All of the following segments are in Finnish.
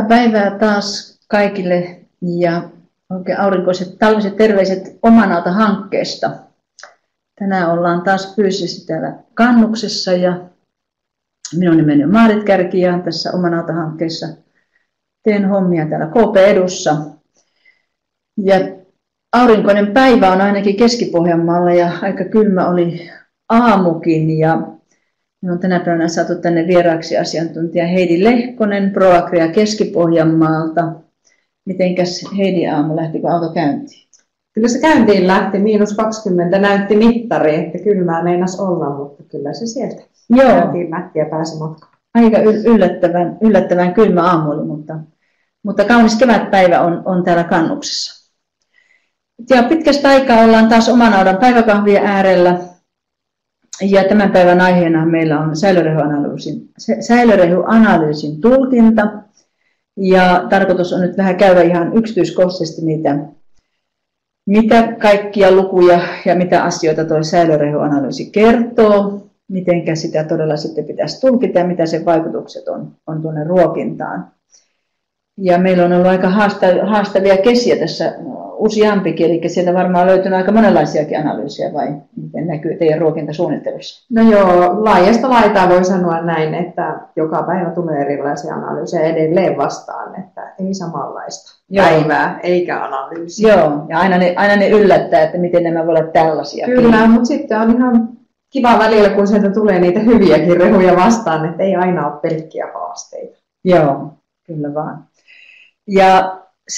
päivää taas kaikille ja oikein aurinkoiset talviset terveiset Oman alta -hankkeesta. Tänään ollaan taas fyysisesti täällä Kannuksessa ja minun nimeni on Maarit Kärki ja tässä Oman alta -hankkeessa teen hommia täällä KP-edussa. Ja aurinkoinen päivä on ainakin Keski-Pohjanmaalla ja aika kylmä oli aamukin ja me on tänä päivänä saatu tänne vieraaksi asiantuntija Heidi Lehkonen Proagria Keski-Pohjanmaalta. Mitenkäs Heidi aamu, lähtikö auto käyntiin? Kyllä se käyntiin lähti, -20 näytti mittari, että kylmää meinas olla, mutta kyllä se sieltä käyntiin lähti ja pääsi matkaan. Aika yllättävän kylmä aamu oli, mutta kaunis kevätpäivä on täällä Kannuksessa. Ja pitkästä aikaa ollaan taas Oman altan päiväkahvien äärellä. Ja tämän päivän aiheena meillä on säilörehuanalyysin tulkinta. Ja tarkoitus on nyt vähän käydä ihan yksityiskohtaisesti niitä, mitä kaikkia lukuja ja mitä asioita tuo säilörehuanalyysi kertoo, miten sitä todella sitten pitäisi tulkita ja mitä sen vaikutukset on tuonne ruokintaan. Ja meillä on ollut aika haastavia kesiä tässä useampikin, eli sieltä varmaan on löytynyt aika monenlaisiakin analyysejä, vai miten näkyy teidän ruokintasuunnittelussa? No joo, laajasta laitaa voi sanoa näin, että joka päivä tulee erilaisia analyysejä edelleen vastaan, että ei samanlaista päivää eikä analyysiä. Joo, ja aina ne yllättää, että miten nämä voi olla tällaisia. Kyllä, mutta sitten on ihan kiva välillä, kun sieltä tulee niitä hyviäkin rehuja vastaan, että ei aina ole pelkkiä haasteita. Joo, kyllä vaan. Ja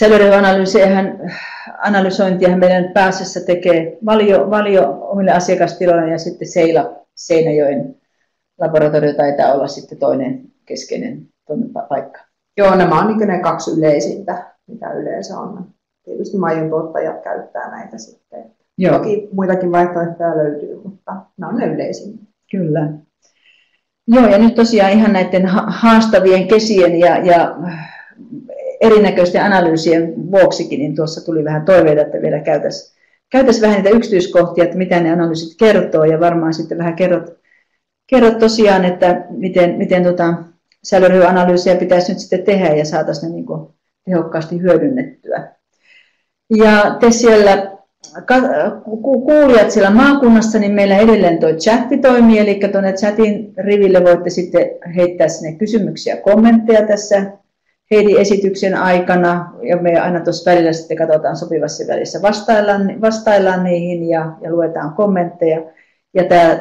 säilörehuanalysointia meidän pääsessä tekee Valio omille asiakastiloille ja sitten Seila Seinäjoen laboratorio taitaa olla sitten toinen keskeinen paikka. Joo, nämä on niin ne kaksi yleisintä, mitä yleensä on. Tietysti maidontuottajat käyttää näitä sitten. Joo. Toki muitakin vaihtoehtoja löytyy, mutta nämä on ne yleisin. Kyllä. Joo, ja nyt tosiaan ihan näiden haastavien kesien ja erinäköisten analyysien vuoksikin, niin tuossa tuli vähän toiveita, että vielä käytäisiin vähän niitä yksityiskohtia, että mitä ne analyysit kertoo, ja varmaan sitten vähän kerrot tosiaan, että miten säilörehuanalyysiä pitäisi nyt sitten tehdä ja saataisiin ne niin kuin tehokkaasti hyödynnettyä. Ja te siellä kuulijat siellä maakunnassa, niin meillä edelleen tuo chatti toimii, eli tuonne chatin riville voitte sitten heittää sinne kysymyksiä ja kommentteja tässä Heidin esityksen aikana, ja me aina tuossa välillä sitten katsotaan sopivassa välissä, vastaillaan niihin ja luetaan kommentteja. Ja tämä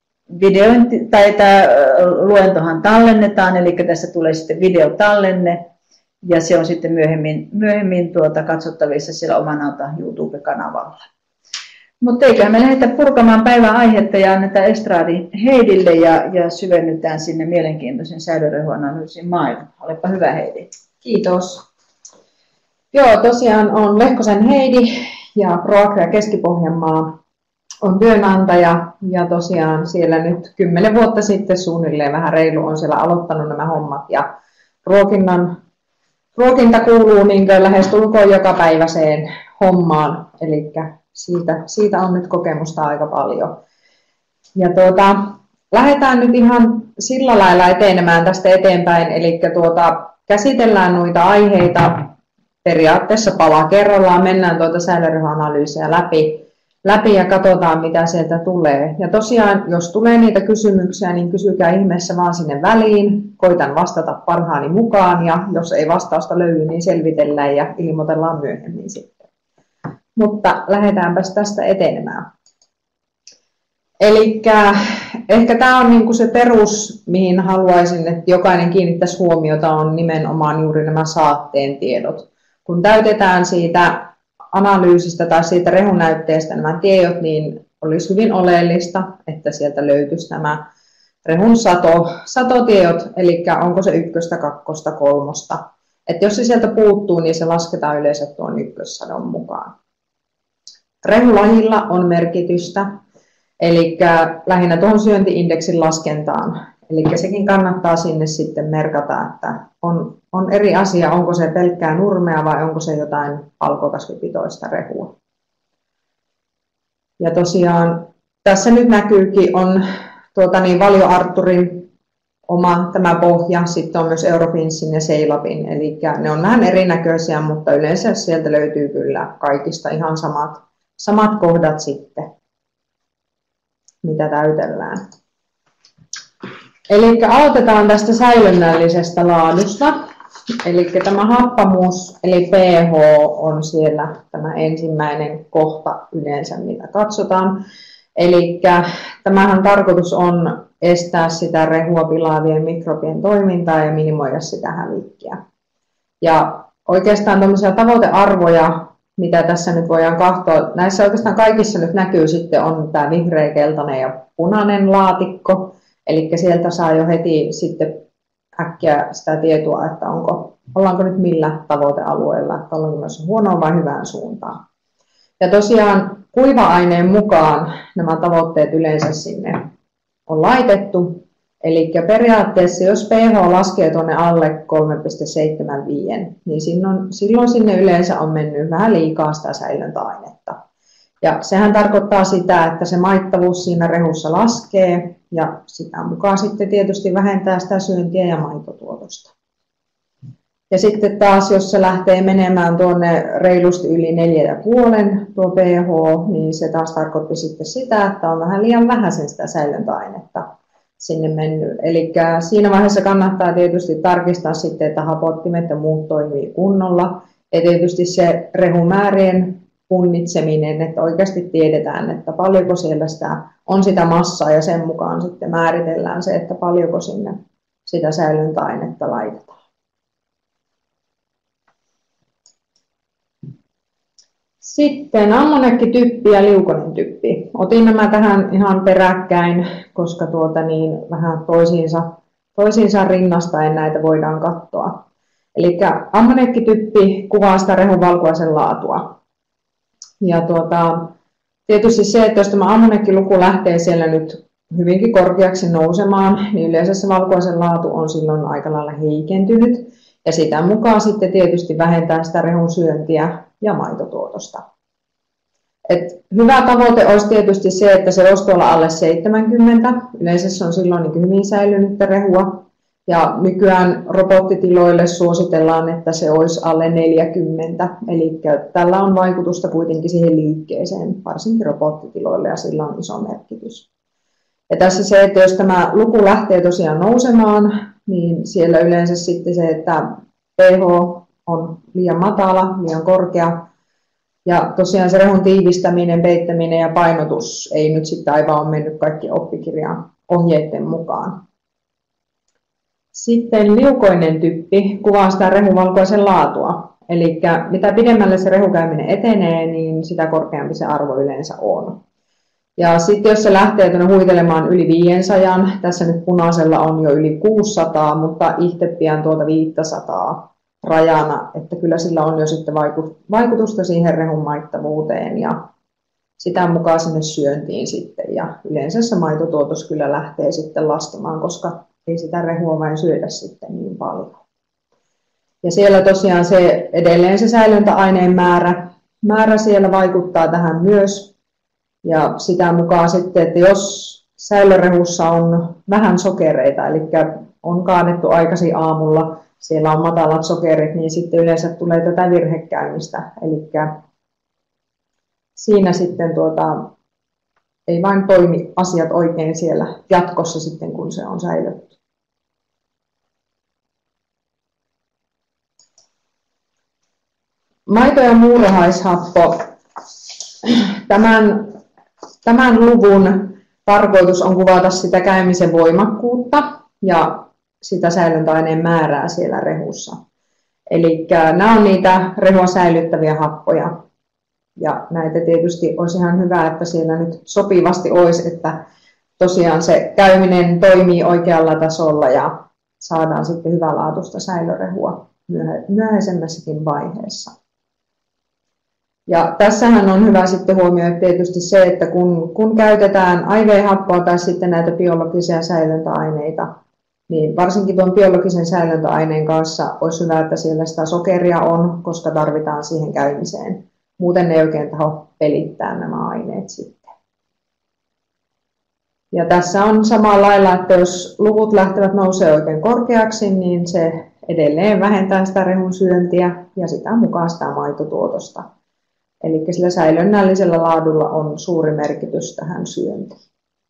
luentohan tallennetaan, eli tässä tulee sitten videotallenne, ja se on sitten myöhemmin katsottavissa siellä Oman alta YouTube-kanavalla. Mutta eiköhän me lähdetä purkamaan päivän aihetta ja annetaan estraadi Heidille ja syvennytään sinne mielenkiintoisen säilörehuanalyysin maailmaan. Olepa hyvä, Heidi. Kiitos. Joo, tosiaan on Lehkosen Heidi ja Proagria Keski-Pohjanmaa on työnantaja ja tosiaan siellä nyt 10 vuotta sitten suunnilleen vähän reilu on siellä aloittanut nämä hommat ja ruokinta kuuluu niin lähestulkoon jokapäiväiseen hommaan, eli siitä on nyt kokemusta aika paljon. Ja lähdetään nyt ihan sillä lailla etenemään tästä eteenpäin, eli käsitellään noita aiheita periaatteessa pala kerrallaan, mennään säilörehuanalyysiä läpi ja katsotaan mitä sieltä tulee. Ja tosiaan, jos tulee niitä kysymyksiä, niin kysykää ihmeessä vaan sinne väliin, koitan vastata parhaani mukaan ja jos ei vastausta löydy, niin selvitellään ja ilmoitellaan myöhemmin sitten. Mutta lähdetäänpäs tästä etenemään. Eli ehkä tämä on niinku se perus, mihin haluaisin, että jokainen kiinnittäisi huomiota, on nimenomaan juuri nämä saatteen tiedot. Kun täytetään siitä analyysistä tai siitä rehunäytteestä nämä tiedot, niin olisi hyvin oleellista, että sieltä löytyisi nämä rehun satotiedot, eli onko se 1, 2, 3. Että jos se sieltä puuttuu, niin se lasketaan yleensä tuon ykkössadon mukaan. Rehulajilla on merkitystä, eli lähinnä tuohon syönti-indeksin laskentaan. Eli sekin kannattaa sinne sitten merkata, että on eri asia, onko se pelkkää nurmea vai onko se jotain palkokasvipitoista rehua. Ja tosiaan tässä nyt näkyykin on Valio Artturin oma tämä pohja. Sitten on myös Eurofinsin ja Seilabin, eli ne on vähän erinäköisiä, mutta yleensä sieltä löytyy kyllä kaikista ihan samat kohdat sitten, mitä täytellään. Eli aloitetaan tästä säilönnällisestä laadusta. Eli tämä happamuus eli pH on siellä tämä ensimmäinen kohta yleensä, mitä katsotaan. Eli tämähän tarkoitus on estää sitä rehua pilaavien mikrobien toimintaa ja minimoida sitä hävikkiä. Ja oikeastaan tämmöisiä tavoitearvoja, mitä tässä nyt voidaan katsoa, näissä oikeastaan kaikissa nyt näkyy sitten on tämä vihreä, keltainen ja punainen laatikko. Eli sieltä saa jo heti sitten äkkiä sitä tietoa, että ollaanko nyt millä tavoitealueella, että ollaanko myös huonoon vai hyvään suuntaan. Ja tosiaan kuiva-aineen mukaan nämä tavoitteet yleensä sinne on laitettu. Eli periaatteessa jos pH laskee tuonne alle 3,75, niin silloin sinne yleensä on mennyt vähän liikaa sitä säilöntäainetta. Ja sehän tarkoittaa sitä, että se maittavuus siinä rehussa laskee ja sitä mukaan sitten tietysti vähentää sitä syöntiä ja maitotuotosta. Ja sitten taas, jos se lähtee menemään tuonne reilusti yli 4,5 tuo pH, niin se taas tarkoitti sitten sitä, että on vähän liian vähäisen sitä säilöntäainetta sinne mennyt. Eli siinä vaiheessa kannattaa tietysti tarkistaa sitten, että hapottimet ja muut toimii kunnolla. Ja tietysti se rehumäärien punnitseminen, että oikeasti tiedetään, että paljonko siellä on sitä massaa ja sen mukaan sitten määritellään se, että paljonko sinne sitä säilöntäainetta laitetaan. Sitten ammoniakkityppi ja liukonentyppi. Otin nämä tähän ihan peräkkäin, koska vähän toisiinsa rinnastaen näitä voidaan katsoa. Eli ammoniakkityppi kuvaa sitä rehun valkuaisen laatua. Ja tietysti se, että jos tämä ammoniakkiluku lähtee siellä nyt hyvinkin korkeaksi nousemaan, niin yleensä se valkuaisen laatu on silloin aika lailla heikentynyt. Ja sitä mukaan sitten tietysti vähentää sitä rehun syöntiä ja maitotuotosta. Hyvä tavoite olisi tietysti se, että se olisi tuolla alle 70. Yleensä se on silloin niin hyvin säilynyttä rehua. Ja nykyään robottitiloille suositellaan, että se olisi alle 40. Eli tällä on vaikutusta kuitenkin siihen liikkeeseen, varsinkin robottitiloille, ja sillä on iso merkitys. Ja tässä se, että jos tämä luku lähtee tosiaan nousemaan, niin siellä yleensä sitten se, että pH on liian matala, liian korkea. Ja tosiaan se rehun tiivistäminen, peittäminen ja painotus ei nyt sitten aivan ole mennyt kaikki oppikirjan ohjeiden mukaan. Sitten liukoinen typpi kuvaa sitä rehuvalkuaisen laatua. Eli mitä pidemmälle se rehukäyminen etenee, niin sitä korkeampi se arvo yleensä on. Ja sitten jos se lähtee tuonne huitelemaan yli 500, tässä nyt punaisella on jo yli 600, mutta itse pian tuota 500 rajana, että kyllä sillä on jo sitten vaikutusta siihen rehun maittavuuteen ja sitä mukaan sinne syöntiin sitten. Ja yleensä se maitotuotos kyllä lähtee sitten laskemaan, koska ei sitä rehua vain syödä sitten niin paljon. Ja siellä tosiaan edelleen se säilöntäaineen määrä siellä vaikuttaa tähän myös. Ja sitä mukaan sitten, että jos säilörehussa on vähän sokereita, eli on kaadettu aikaisin aamulla, siellä on matalat sokerit, niin sitten yleensä tulee tätä virhekäymistä. Eli siinä sitten ei vain toimi asiat oikein siellä jatkossa sitten, kun se on säilötty. Maito- ja muurahaishappo. Tämän luvun tarkoitus on kuvata sitä käymisen voimakkuutta ja sitä säilöntäaineen määrää siellä rehussa. Eli nämä on niitä rehua säilyttäviä happoja. Ja näitä tietysti olisi ihan hyvä, että siellä nyt sopivasti olisi, että tosiaan se käyminen toimii oikealla tasolla ja saadaan sitten hyvälaatuista säilörehua myöhäisemmässäkin vaiheessa. Ja tässähän on hyvä sitten huomioida tietysti se, että kun käytetään IV-happoa tai sitten näitä biologisia säilöntäaineita, niin varsinkin tuon biologisen säilöntäaineen kanssa olisi hyvä, että siellä sitä sokeria on, koska tarvitaan siihen käymiseen. Muuten ne ei oikein taho pelittää nämä aineet sitten. Ja tässä on samalla lailla, että jos luvut lähtevät nousemaan oikein korkeaksi, niin se edelleen vähentää sitä rehun syöntiä ja sitä mukaan sitä maitotuotosta. Eli sillä säilönnällisellä laadulla on suuri merkitys tähän syöntiin.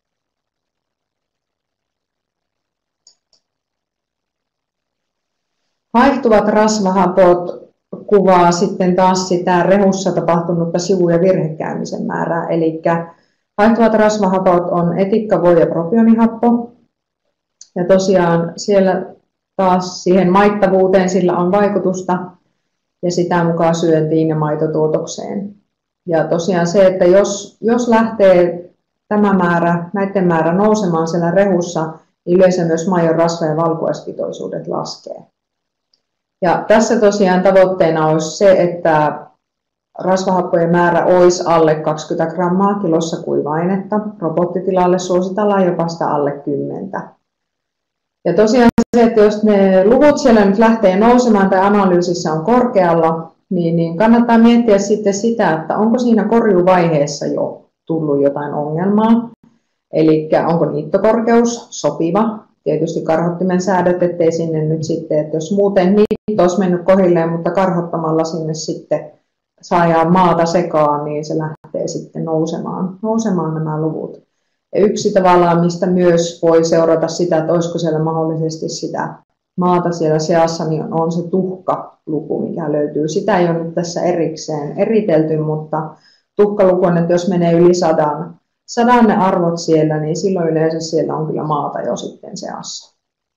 Haihtuvat rasvahapot kuvaa sitten taas sitä rehussa tapahtunutta sivu- ja virhekäymisen määrää. Eli haihtuvat rasvahapot on etikka, voi ja propionihappo. Ja tosiaan siellä taas siihen maittavuuteen sillä on vaikutusta ja sitä mukaan syöntiin ja maitotuotokseen. Ja tosiaan se, että jos lähtee näiden määrä nousemaan siellä rehussa, niin yleensä myös maidon rasva- ja valkuaispitoisuudet laskee. Ja tässä tosiaan tavoitteena olisi se, että rasvahappojen määrä olisi alle 20 grammaa kilossa kuiva-ainetta. Robottitilalle suositellaan jopa sitä alle 10. Ja tosiaan se, että jos ne luvut siellä nyt lähtee nousemaan tai analyysissä on korkealla, niin kannattaa miettiä sitten sitä, että onko siinä korjuvaiheessa jo tullut jotain ongelmaa. Eli onko niittokorkeus sopiva. Tietysti karhottimen säädöt, ettei sinne nyt sitten, että jos muuten niitto olisi mennyt kohdilleen, mutta karhottamalla sinne sitten saadaan maata sekaan, niin se lähtee sitten nousemaan nämä luvut. Ja yksi tavallaan, mistä myös voi seurata sitä, että olisiko siellä mahdollisesti sitä maata siellä seassa, niin on se tuhkaluku, mikä löytyy. Sitä ei ole nyt tässä erikseen eritelty, mutta tuhkaluku on, että jos menee yli 100 ne arvot siellä, niin silloin yleensä siellä on kyllä maata jo sitten seassa.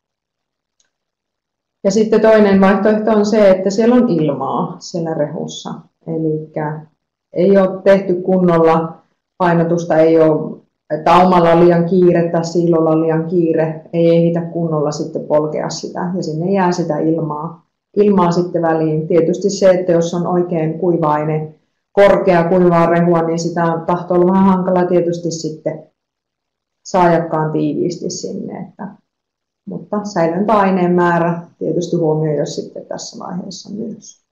Ja sitten toinen vaihtoehto on se, että siellä on ilmaa siellä rehussa. Eli ei ole tehty kunnolla painotusta, ei ole taumalla on liian kiire tai siilolla on liian kiire, ei ehditä kunnolla sitten polkea sitä ja sinne jää sitä ilmaa sitten väliin. Tietysti se, että jos on oikein kuiva-aine, korkea kuivaa rehua, niin sitä tahtoo olla vähän hankala tietysti sitten saajakaan tiiviisti sinne. Mutta säilöntäaineen määrä tietysti huomioi sitten tässä vaiheessa myös.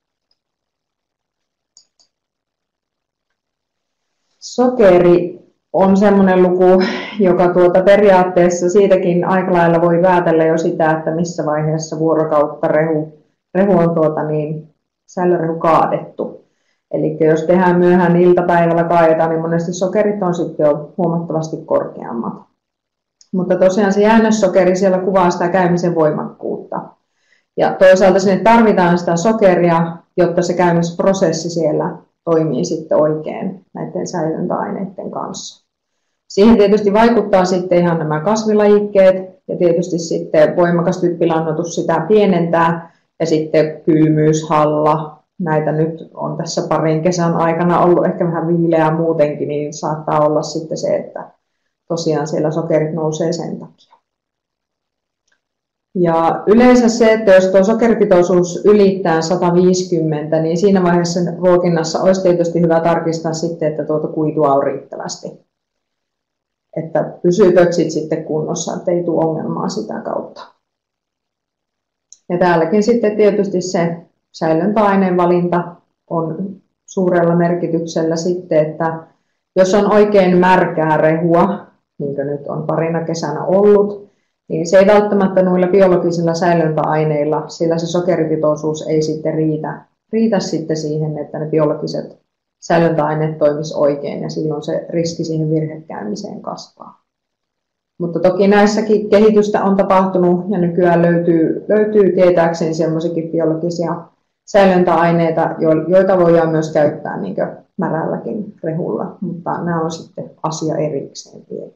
Sokeri on semmoinen luku, joka periaatteessa siitäkin aika lailla voi päätellä jo sitä, että missä vaiheessa vuorokautta rehu on säilörehu kaadettu. Eli jos tehdään myöhään iltapäivällä kaadetaan, niin monesti sokerit on sitten jo huomattavasti korkeammat. Mutta tosiaan se jäännössokeri siellä kuvaa sitä käymisen voimakkuutta. Ja toisaalta sinne tarvitaan sitä sokeria, jotta se käymisprosessi siellä toimii sitten oikein näiden säilöntäaineiden kanssa. Siihen tietysti vaikuttaa sitten ihan nämä kasvilajikkeet ja tietysti sitten voimakas typpilannoitus sitä pienentää ja sitten kylmyys, halla. Näitä nyt on tässä parin kesän aikana ollut ehkä vähän viileää muutenkin, niin saattaa olla sitten se, että tosiaan siellä sokerit nousee sen takia. Ja yleensä se, että jos tuo sokeripitoisuus ylittää 150, niin siinä vaiheessa ruokinnassa olisi tietysti hyvä tarkistaa sitten, että tuota kuitua on riittävästi. Että pysyy pöksit sitten kunnossa, ettei tule ongelmaa sitä kautta. Ja täälläkin sitten tietysti se säilöntäaineen valinta on suurella merkityksellä sitten, että jos on oikein märkää rehua, niin kuin nyt on parina kesänä ollut, niin se ei välttämättä noilla biologisilla säilöntäaineilla, sillä se sokeripitoisuus ei sitten riitä sitten siihen, että ne biologiset säilöntäaineet toimisi oikein ja silloin se riski siihen virhekäymiseen kasvaa. Mutta toki näissäkin kehitystä on tapahtunut ja nykyään löytyy tietääkseni semmoisiakin biologisia säilöntäaineita, joita voidaan myös käyttää niin kuin märälläkin rehulla, mutta nämä on sitten asia erikseen vielä.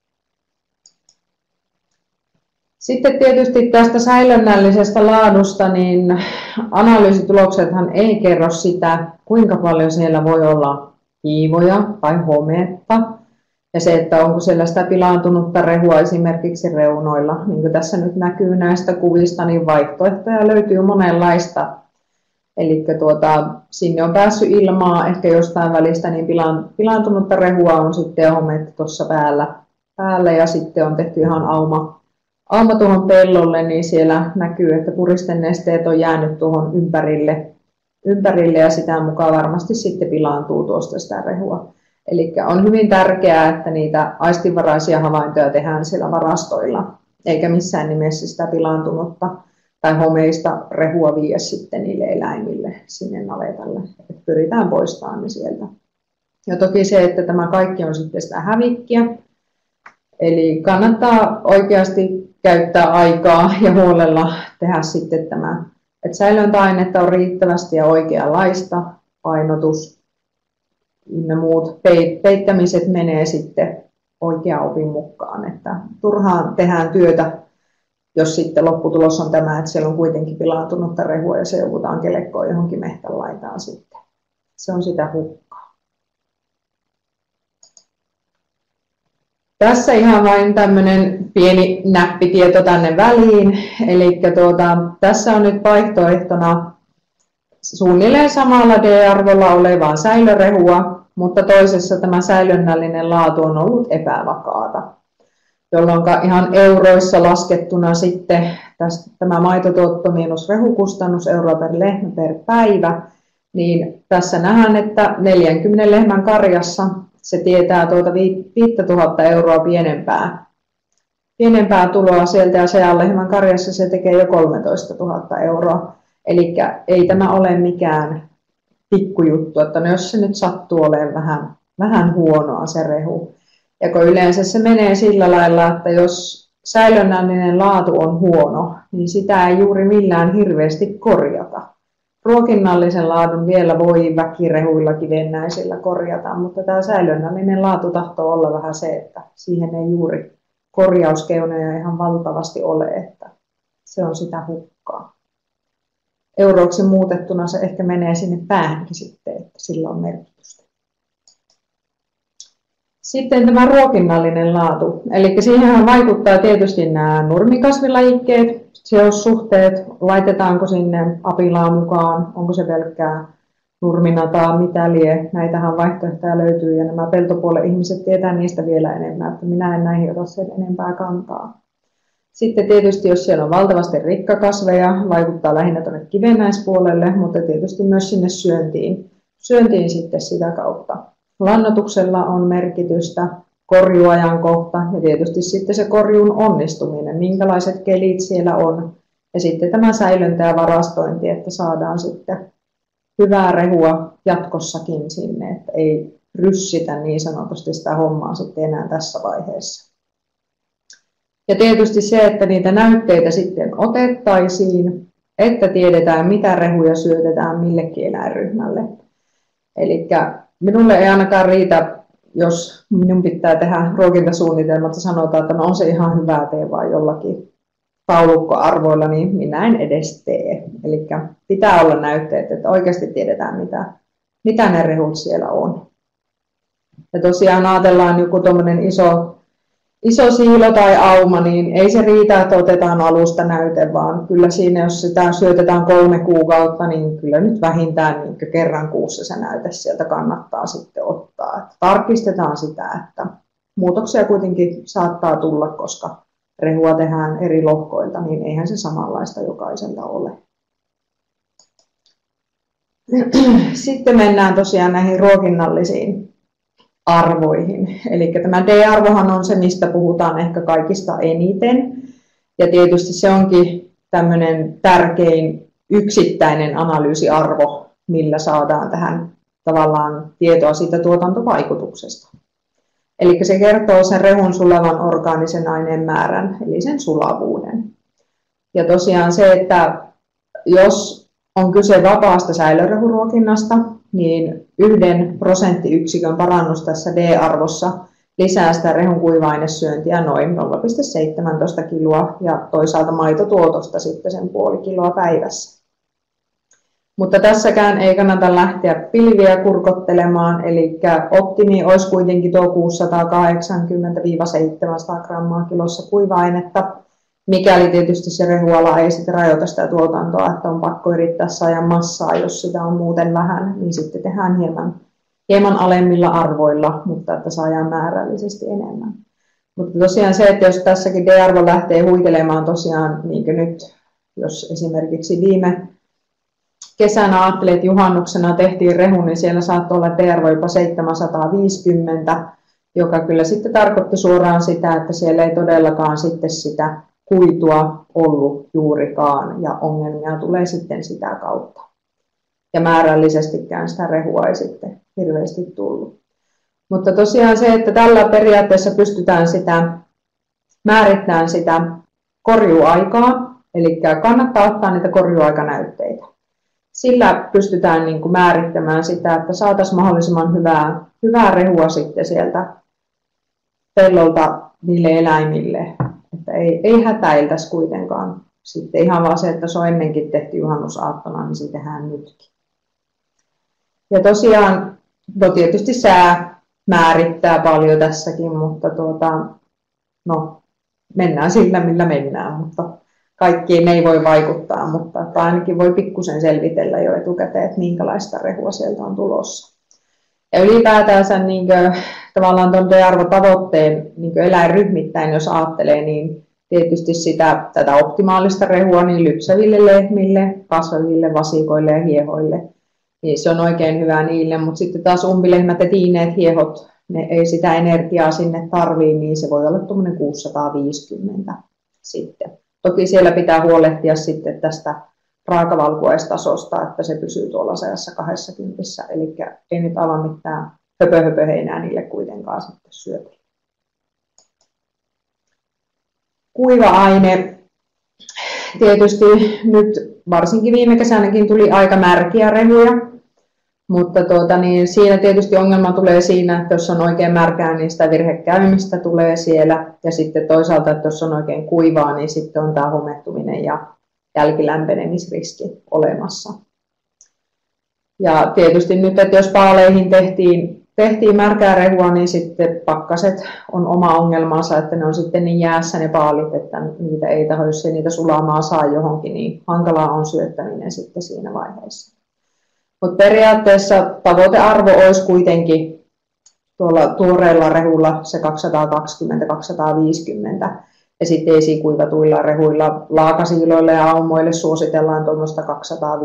Sitten tietysti tästä säilönnällisestä laadusta, niin analyysituloksethan ei kerro sitä, kuinka paljon siellä voi olla hiivoja tai hometta. Ja se, että onko siellä sitä pilaantunutta rehua esimerkiksi reunoilla. Niin kuin tässä nyt näkyy näistä kuvista, niin vaihtoehtoja löytyy monenlaista. Eli sinne on päässyt ilmaa, ehkä jostain välistä, niin pilaantunutta rehua on sitten hometta tuossa päällä ja sitten on tehty ihan auma tuohon pellolle, niin siellä näkyy, että puristenesteet on jäänyt tuohon ympärille ja sitä mukaan varmasti sitten pilaantuu tuosta sitä rehua. Eli on hyvin tärkeää, että niitä aistinvaraisia havaintoja tehdään siellä varastoilla, eikä missään nimessä sitä pilaantunutta tai homeista rehua viedä sitten niille eläimille sinne navetalle. Että pyritään poistamaan ne sieltä. Ja toki se, että tämä kaikki on sitten sitä hävikkiä. Eli kannattaa oikeasti käyttää aikaa ja huolella tehdä sitten tämä, että säilöntäainetta on riittävästi ja oikeanlaista, painotus ja muut peittämiset menee sitten oikean opin mukaan. Että turhaan tehdään työtä, jos sitten lopputulos on tämä, että siellä on kuitenkin pilaantunutta rehua ja se joudutaan kelekkoon johonkin mehtän laitaan sitten. Se on sitä hukkaa. Tässä ihan vain tämmöinen pieni näppitieto tänne väliin. Eli tässä on nyt vaihtoehtona suunnilleen samalla D-arvolla olevaa säilörehua, mutta toisessa tämä säilönnällinen laatu on ollut epävakaata, jolloin ihan euroissa laskettuna sitten tämä maitotuotto miinus rehukustannus euroa per lehmä per päivä, niin tässä nähdään, että 40 lehmän karjassa se tietää 5000 euroa pienempää tuloa sieltä ja 100 lehmän karjassa se tekee jo 13 000 euroa. Eli ei tämä ole mikään pikkujuttu, että jos se nyt sattuu olemaan vähän huonoa se rehu. Ja kun yleensä se menee sillä lailla, että jos säilönnällinen laatu on huono, niin sitä ei juuri millään hirveästi korjata. Ruokinnallisen laadun vielä voi väkirehuilla kivennäisillä korjata, mutta tämä säilönnällinen laatu tahtoo olla vähän se, että siihen ei juuri korjauskeinoja ihan valtavasti ole, että se on sitä hukkaa. Euroksi muutettuna se ehkä menee sinne päähänkin sitten, että sillä on merkitystä. Sitten tämä ruokinnallinen laatu. Eli siihen vaikuttaa tietysti nämä nurmikasvilajikkeet, seossuhteet, laitetaanko sinne apilaa mukaan, onko se pelkkää nurminataa, mitä lie. Näitähän vaihtoehtoja löytyy ja nämä peltopuolen ihmiset tietää niistä vielä enemmän, että minä en näihin ota sen enempää kantaa. Sitten tietysti, jos siellä on valtavasti rikkakasveja, vaikuttaa lähinnä tuonne kivennäispuolelle, mutta tietysti myös sinne syöntiin sitten sitä kautta. Lannoituksella on merkitystä, korjuajankohta ja tietysti sitten se korjuun onnistuminen, minkälaiset kelit siellä on. Ja sitten tämä säilöntä ja varastointi, että saadaan sitten hyvää rehua jatkossakin sinne, että ei ryssitä niin sanotusti sitä hommaa sitten enää tässä vaiheessa. Ja tietysti se, että niitä näytteitä sitten otettaisiin, että tiedetään mitä rehuja syötetään millekin eläinryhmälle. Eli minulle ei ainakaan riitä, jos minun pitää tehdä ruokintasuunnitelmat ja sanotaan, että no on se ihan hyvää tee vaan jollakin taulukkoarvoilla, niin minä en edes tee. Eli pitää olla näytteet, että oikeasti tiedetään mitä ne rehut siellä on. Ja tosiaan ajatellaan joku tuommoinen iso siilo tai auma, niin ei se riitä, että otetaan alusta näyte, vaan kyllä siinä, jos sitä syötetään 3 kuukautta, niin kyllä nyt vähintään niin kerran kuussa se näyte sieltä kannattaa sitten ottaa. Että tarkistetaan sitä, että muutoksia kuitenkin saattaa tulla, koska rehua tehdään eri lohkoilta, niin eihän se samanlaista jokaiselta ole. Sitten mennään tosiaan näihin ruokinnallisiin arvoihin. Eli tämä D-arvohan on se, mistä puhutaan ehkä kaikista eniten. Ja tietysti se onkin tämmöinen tärkein yksittäinen analyysiarvo, millä saadaan tähän tavallaan tietoa siitä tuotantovaikutuksesta. Eli se kertoo sen rehun sulavan orgaanisen aineen määrän, eli sen sulavuuden. Ja tosiaan se, että jos on kyse vapaasta säilörehuruokinnasta, niin 1 prosenttiyksikön parannus tässä D-arvossa lisää sitä rehun kuiva-ainesyöntiä noin 0,17 kiloa ja toisaalta maitotuotosta sitten sen 0,5 kiloa päivässä. Mutta tässäkään ei kannata lähteä pilviä kurkottelemaan, eli optimi olisi kuitenkin tuo 680-700 grammaa kilossa kuiva-ainetta, mikäli tietysti se rehuala ei sitten rajoita sitä tuotantoa, että on pakko yrittää saada massaa, jos sitä on muuten vähän, niin sitten tehdään hieman alemmilla arvoilla, mutta että saadaan määrällisesti enemmän. Mutta tosiaan se, että jos tässäkin D-arvo lähtee huitelemaan tosiaan, niin kuin nyt, jos esimerkiksi viime kesänä ajattelin, että juhannuksena tehtiin rehu, niin siellä saattoi olla TRV jopa 750, joka kyllä sitten tarkoitti suoraan sitä, että siellä ei todellakaan sitten sitä kuitua ollut juurikaan ja ongelmia tulee sitten sitä kautta. Ja määrällisestikään sitä rehua ei sitten hirveästi tullut. Mutta tosiaan se, että tällä periaatteessa pystytään määrittämään sitä korjuaikaa, eli kannattaa ottaa niitä korjuaikanäytteitä. Sillä pystytään niin kuin määrittämään sitä, että saataisiin mahdollisimman hyvää rehua sitten sieltä pellolta niille eläimille. Että ei hätäiltäisi kuitenkaan. Sitten ihan vaan se, että se on ennenkin tehty juhannusaattona, niin se tehdään nytkin. Ja tosiaan, tietysti sää määrittää paljon tässäkin, mutta mennään sillä millä mennään, mutta kaikkiin ei voi vaikuttaa, mutta ainakin voi pikkusen selvitellä jo etukäteen, että minkälaista rehua sieltä on tulossa. Ja ylipäätänsä tavallaan tuon arvotavoitteen eläinryhmittäin, jos ajattelee, niin tietysti tätä optimaalista rehua niin lypsäville lehmille, kasvaville vasikoille ja hiehoille, niin se on oikein hyvä niille, mutta sitten taas umpilehmät ja tiineet hiehot, ne ei sitä energiaa sinne tarvii, niin se voi olla tuommoinen 650 sitten. Toki siellä pitää huolehtia sitten tästä raakavalkuaistasosta, että se pysyy tuolla 120, eli ei nyt aivan mitään höpöheinää niille kuitenkaan sitten syötellä. Kuiva-aine. Tietysti nyt varsinkin viime kesänäkin tuli aika märkiä rehuja, mutta siinä tietysti ongelma tulee siinä, että jos on oikein märkää, niin sitä virhekäymistä tulee siellä. Ja sitten toisaalta, että jos on oikein kuivaa, niin sitten on tämä homehtuminen ja jälkilämpenemisriski olemassa. Ja tietysti nyt, että jos paaleihin tehtiin märkää rehua, niin sitten pakkaset on oma ongelmansa, että ne on sitten niin jäässä ne paalit, että niitä ei taho, jos ei niitä sulamaan saa johonkin, niin hankalaa on syöttäminen sitten siinä vaiheessa. Mutta periaatteessa tavoitearvo olisi kuitenkin tuolla tuoreella rehulla se 220-250 ja sitten esikuivatuilla rehuilla laakasiiloille ja aumoille suositellaan tuommoista 250-350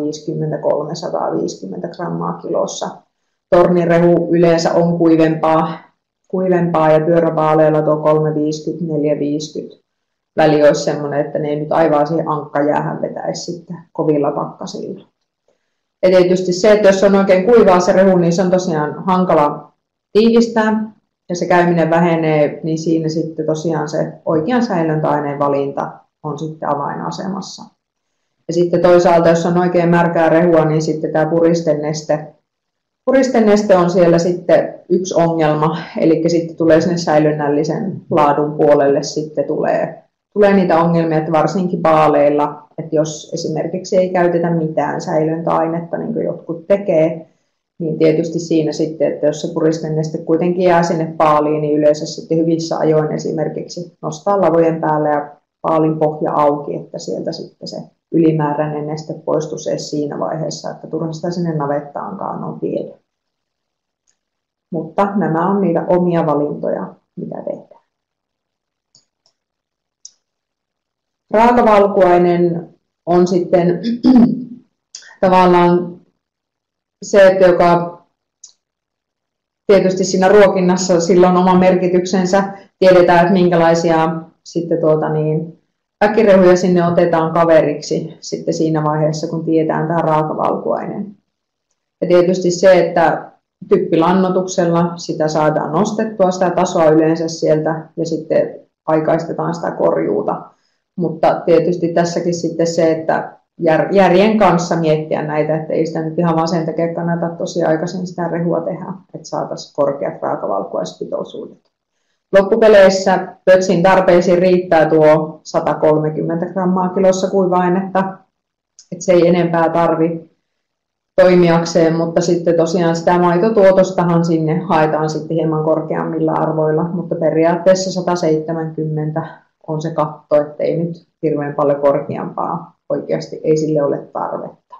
grammaa kilossa. Tornirehu yleensä on kuivempaa ja pyöräpaaleilla tuo 350-450 väli olisi sellainen, että ne ei nyt aivan siihen ankkajäähän vetäisi sitten kovilla pakkasilla. Ja tietysti se, että jos on oikein kuivaa se rehu, niin se on tosiaan hankala tiivistää ja se käyminen vähenee, niin siinä sitten tosiaan se oikean säilöntäaineen valinta on sitten avainasemassa. Ja sitten toisaalta, jos on oikein märkää rehua, niin sitten tämä puristeneste on siellä sitten yksi ongelma, eli sitten tulee sinne säilönnällisen laadun puolelle sitten tulee niitä ongelmia, että varsinkin paaleilla, että jos esimerkiksi ei käytetä mitään säilöntäainetta, niin kuin jotkut tekee, niin tietysti siinä sitten, että jos se puristeneste kuitenkin jää sinne paaliin, niin yleensä sitten hyvissä ajoin esimerkiksi nostaa lavojen päälle ja paalin pohja auki, että sieltä sitten se ylimääräinen neste poistuisi siinä vaiheessa, että turha sitä sinne navettaankaan on viedä. Mutta nämä on niitä omia valintoja, mitä tehdään. Raakavalkuainen on sitten tavallaan se, että joka tietysti siinä ruokinnassa sillä on oma merkityksensä. Tiedetään, että minkälaisia sitten väkirehuja sinne otetaan kaveriksi sitten siinä vaiheessa, kun tiedetään tämä raakavalkuainen. Ja tietysti se, että typpilannoituksella sitä saadaan nostettua sitä tasoa yleensä sieltä ja sitten aikaistetaan sitä korjuuta. Mutta tietysti tässäkin sitten se, että järjen kanssa miettiä näitä, että ei sitä nyt ihan vaan sen takia kannata tosi aikaisin sitä rehua tehdä, että saataisiin korkeat raakavalkuaispitoisuudet. Loppupeleissä pötsin tarpeisiin riittää tuo 130 grammaa kilossa kuiva-ainetta, että se ei enempää tarvi toimijakseen, mutta sitten tosiaan sitä maitotuotostahan sinne haetaan sitten hieman korkeammilla arvoilla, mutta periaatteessa 170 on se katto, ettei nyt hirveän paljon korkeampaa oikeasti ei sille ole tarvetta.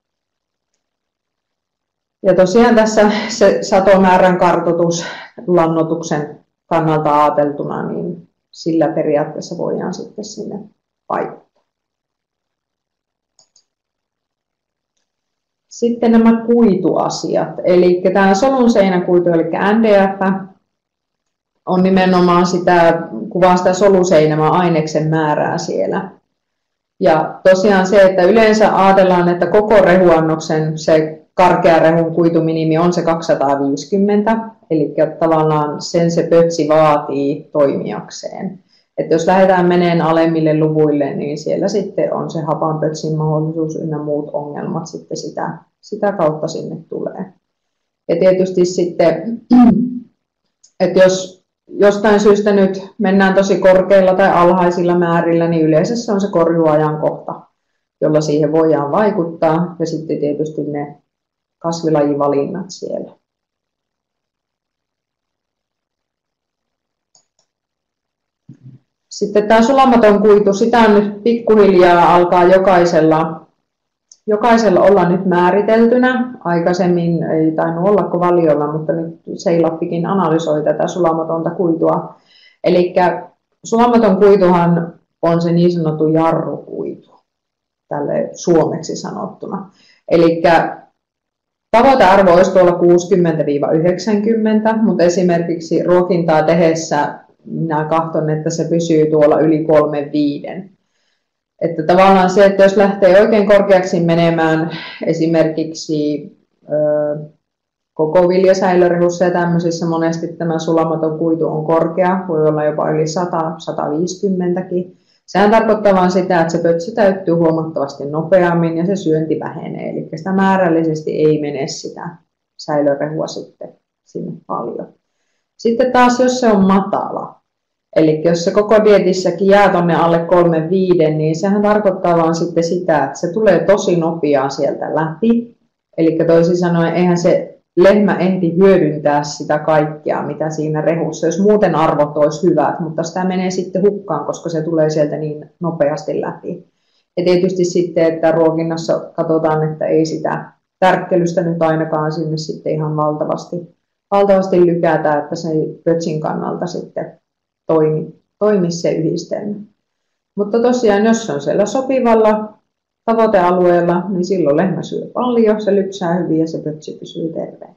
Ja tosiaan tässä se satomäärän kartoitus lannoituksen kannalta ajateltuna, niin sillä periaatteessa voidaan sitten sinne vaikuttaa. Sitten nämä kuituasiat, eli tämä solun seinäkuitu, eli NDF, on nimenomaan kuvaa sitä soluseinämän aineksen määrää siellä. Ja tosiaan se, että yleensä ajatellaan, että koko rehuannoksen se karkea rehun kuituminimi on se 250, eli tavallaan sen se pötsi vaatii toimijakseen. Että jos lähdetään meneen alemmille luvuille, niin siellä sitten on se hapanpötsin mahdollisuus ynnä muut ongelmat sitten sitä kautta sinne tulee. Ja tietysti sitten, että jos jostain syystä nyt mennään tosi korkeilla tai alhaisilla määrillä, niin yleensä se on se korjuajankohta, jolla siihen voidaan vaikuttaa. Ja sitten tietysti ne kasvilajivalinnat siellä. Sitten tämä sulamaton kuitu, sitä on nyt pikkuhiljaa alkaa jokaisella olla nyt määriteltynä. Aikaisemmin ei tainnut olla kuin Valiolla, mutta nyt Seilaffikin analysoi tätä sulamatonta kuitua. Eli sulamaton kuituhan on se niin sanottu jarrukuitu, tälle suomeksi sanottuna. Eli tavoitearvo olisi tuolla 60-90, mutta esimerkiksi ruokintaa tehdessä minä katson, että se pysyy tuolla yli 3,5. Että tavallaan se, että jos lähtee oikein korkeaksi menemään esimerkiksi koko viljasäilörehussa ja tämmöisissä monesti tämä sulamaton kuitu on korkea, voi olla jopa yli 100-150kin. Sehän tarkoittaa vain sitä, että se pötsy täyttyy huomattavasti nopeammin ja se syönti vähenee. Eli sitä määrällisesti ei mene sitä säilörehua sitten sinne paljon. Sitten taas, jos se on matala, eli jos se koko dietissäkin jää tuonne alle 3,5, niin sehän tarkoittaa vaan sitten sitä, että se tulee tosi nopeaa sieltä läpi. Eli toisin sanoen, eihän se lehmä ehdi hyödyntää sitä kaikkea, mitä siinä rehussa, jos muuten arvot olisi hyvät, mutta sitä menee sitten hukkaan, koska se tulee sieltä niin nopeasti läpi. Ja tietysti sitten, että ruokinnassa katsotaan, että ei sitä tärkkelystä nyt ainakaan sinne sitten ihan valtavasti lykätä, että se pötsin kannalta sitten toimi se yhdistelmä. Mutta tosiaan, jos se on siellä sopivalla tavoitealueella, niin silloin lehmä syö paljon, se lypsää hyvin ja se pötsi pysyy terveenä.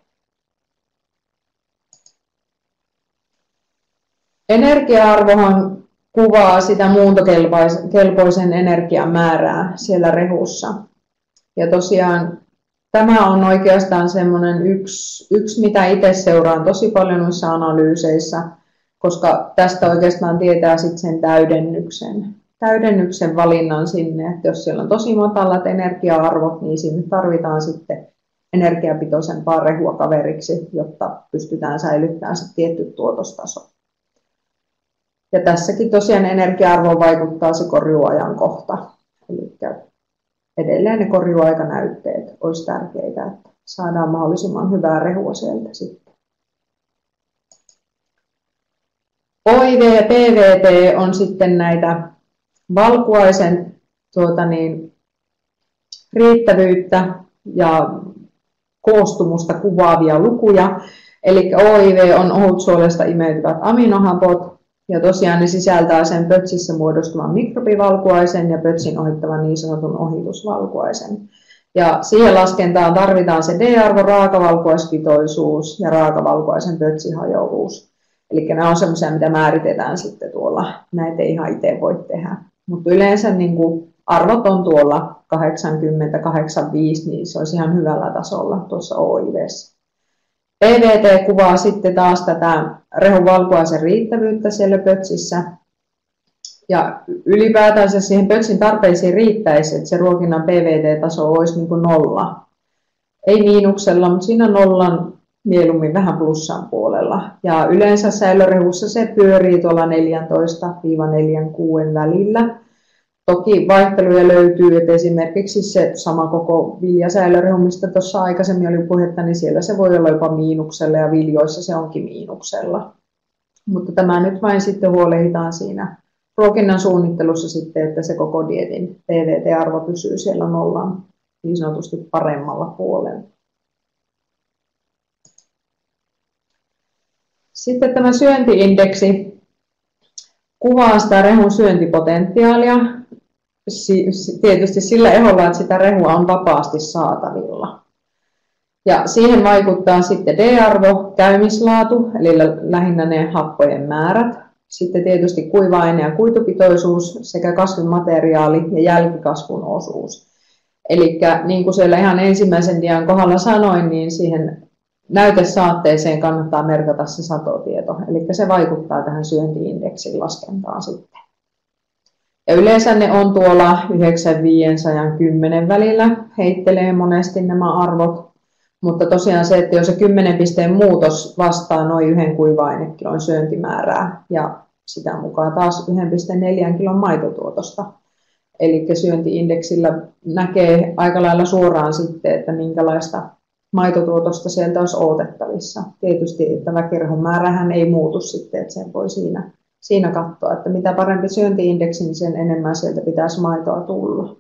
Energia-arvohan kuvaa sitä muuntokelpoisen energian määrää siellä rehussa. Ja tosiaan tämä on oikeastaan semmoinen yksi, mitä itse seuraan tosi paljon noissa analyyseissä, koska tästä oikeastaan tietää sitten sen täydennyksen valinnan sinne, että jos siellä on tosi matalat energia-arvot, niin sinne tarvitaan sitten energiapitoisempaa rehua kaveriksi, jotta pystytään säilyttämään se tietty tuotostaso. Ja tässäkin tosiaan energia-arvoon vaikuttaa se korjuajankohta. Eli edelleen ne korjuaikanäytteet olisi tärkeitä, että saadaan mahdollisimman hyvää rehua sieltä sitten. OIV ja PVT on sitten näitä valkuaisen riittävyyttä ja koostumusta kuvaavia lukuja. Eli OIV on ohutsuolesta imeytyvät aminohapot, ja tosiaan ne sisältää sen pötsissä muodostuvan mikrobivalkuaisen ja pötsin ohittavan niin sanotun ohitusvalkuaisen. Ja siihen laskentaan tarvitaan se D-arvo, raakavalkuaispitoisuus ja raakavalkuaisen pötsihajovuus. Eli nämä on sellaisia, mitä määritetään sitten tuolla. Näitä ei ihan itse voi tehdä. Mutta yleensä niin kuin arvot on tuolla 80-85, niin se olisi ihan hyvällä tasolla tuossa OIV:ssä. PVT kuvaa sitten taas tätä rehun valkuaisen riittävyyttä siellä pötsissä. Ja ylipäätään siihen pötsin tarpeisiin riittäisi, että se ruokinnan PVT-taso olisi niin kuin 0. Ei miinuksella, mutta siinä nollan mieluummin vähän plussan puolella. Ja yleensä säilörehussa se pyörii tuolla 14-46 välillä. Toki vaihteluja löytyy, että esimerkiksi se sama koko viljasäilörehu, mistä tuossa aikaisemmin oli puhetta, niin siellä se voi olla jopa miinuksella ja viljoissa se onkin miinuksella. Mutta tämä nyt vain sitten huolehditaan siinä ruokinnan suunnittelussa sitten, että se koko dietin PVT-arvo pysyy siellä nollan niin sanotusti paremmalla puolella. Sitten tämä syöntiindeksi kuvaa sitä rehun syöntipotentiaalia. Tietysti sillä eholla, että sitä rehua on vapaasti saatavilla. Ja siihen vaikuttaa sitten D-arvo, käymislaatu, eli lähinnä ne happojen määrät. Sitten tietysti kuiva-aine ja kuitupitoisuus sekä kasvimateriaali ja jälkikasvun osuus. Eli niin kuin siellä ihan ensimmäisen dian kohdalla sanoin, niin siihen näytesaatteeseen kannattaa merkata se satotieto. Eli se vaikuttaa tähän syönti-indeksin laskentaan sitten. Ja yleensä ne on tuolla 9,510 välillä, heittelee monesti nämä arvot. Mutta tosiaan se, että jos se 10 pisteen muutos vastaa noin 1 kuiva-ainekilon syöntimäärää ja sitä mukaan taas 1,4 kilon maitotuotosta. Eli syönti-indeksillä näkee aika lailla suoraan sitten, että minkälaista maitotuotosta sieltä olisi odotettavissa. Tietysti, että väkirehun määrähän ei muutu sitten, että sen voi siinä katsoa, että mitä parempi syönti-indeksi, niin sen enemmän sieltä pitäisi maitoa tulla.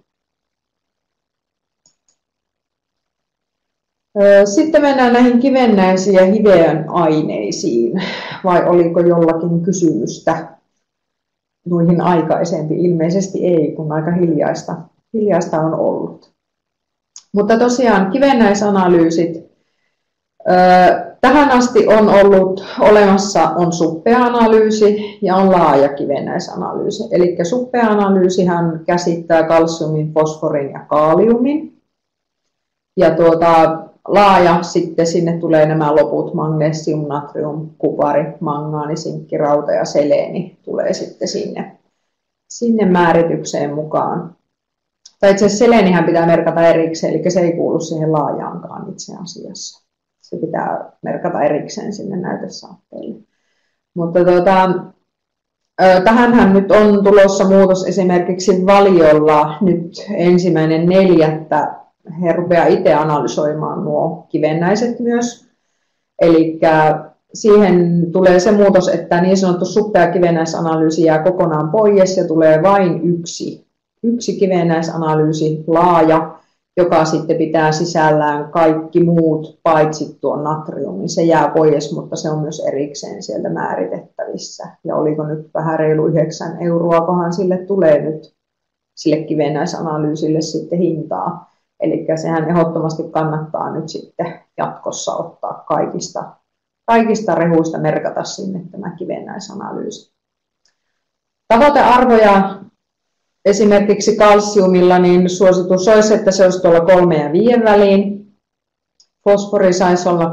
Sitten mennään näihin kivennäisiin ja hiveän aineisiin, vai oliko jollakin kysymystä noihin aikaisempi? Ilmeisesti ei, kun aika hiljaista on ollut. Mutta tosiaan kivennäisanalyysit. Tähän asti on ollut olemassa on suppea analyysi ja on laaja kivennäisanalyysi. Eli suppea analyysihän käsittää kalsiumin, fosforin ja kaaliumin. Ja laaja sitten sinne tulee nämä loput, magnesium, natrium, kupari, mangaani, sinkki, rauta ja seleeni tulee sitten sinne määritykseen mukaan. Tai itse asiassa seleenihän pitää merkata erikseen, eli se ei kuulu siihen laajaankaan itse asiassa. Se pitää merkata erikseen sinne näytesaatteelle. Mutta tähänhän nyt on tulossa muutos esimerkiksi Valiolla nyt 1.4. He rupeaa itse analysoimaan nuo kivennäiset myös. Eli siihen tulee se muutos, että niin sanottu suppea kivennäisanalyysi jää kokonaan pois ja tulee vain yksi kivennäisanalyysi, laaja, joka sitten pitää sisällään kaikki muut paitsi tuon natriumin. Se jää pois, mutta se on myös erikseen sieltä määritettävissä. Ja oliko nyt vähän reilu 9 €, kohan sille tulee nyt sille kivennäisanalyysille sitten hintaa. Eli sehän ehdottomasti kannattaa nyt sitten jatkossa ottaa kaikista rehuista merkata sinne tämä kivennäisanalyysi. Tavoitearvoja esimerkiksi kalsiumilla niin suositus olisi, että se olisi tuolla 3 ja 5 väliin. Fosfori saisi olla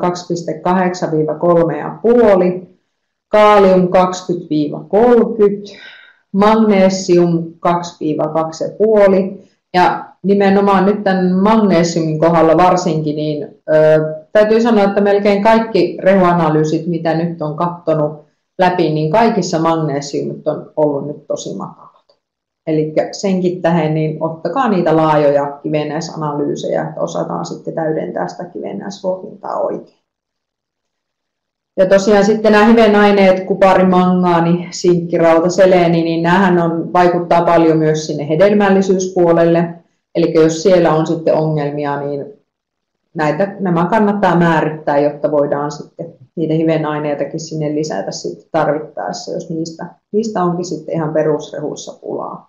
2,8-3,5, kaalium 20-30, magnesium 2-2,5 ja nimenomaan nyt tämän magnesiumin kohdalla varsinkin, niin täytyy sanoa, että melkein kaikki rehuanalyysit, mitä nyt on katsonut läpi, niin kaikissa magnesiumit on ollut nyt tosi matalat. Eli senkin tähän, niin ottakaa niitä laajoja kivennäisanalyysejä, että osataan sitten täydentää sitä kivennäisruokintaa oikein. Ja tosiaan sitten nämä hivenaineet, kupari, mangaani, sinkki, rauta, seleeni, niin näähän vaikuttaa paljon myös sinne hedelmällisyyspuolelle. Eli jos siellä on sitten ongelmia, niin nämä kannattaa määrittää, jotta voidaan sitten niitä hivenaineitakin sinne lisätä sitten tarvittaessa, jos niistä onkin sitten ihan perusrehuissa pulaa.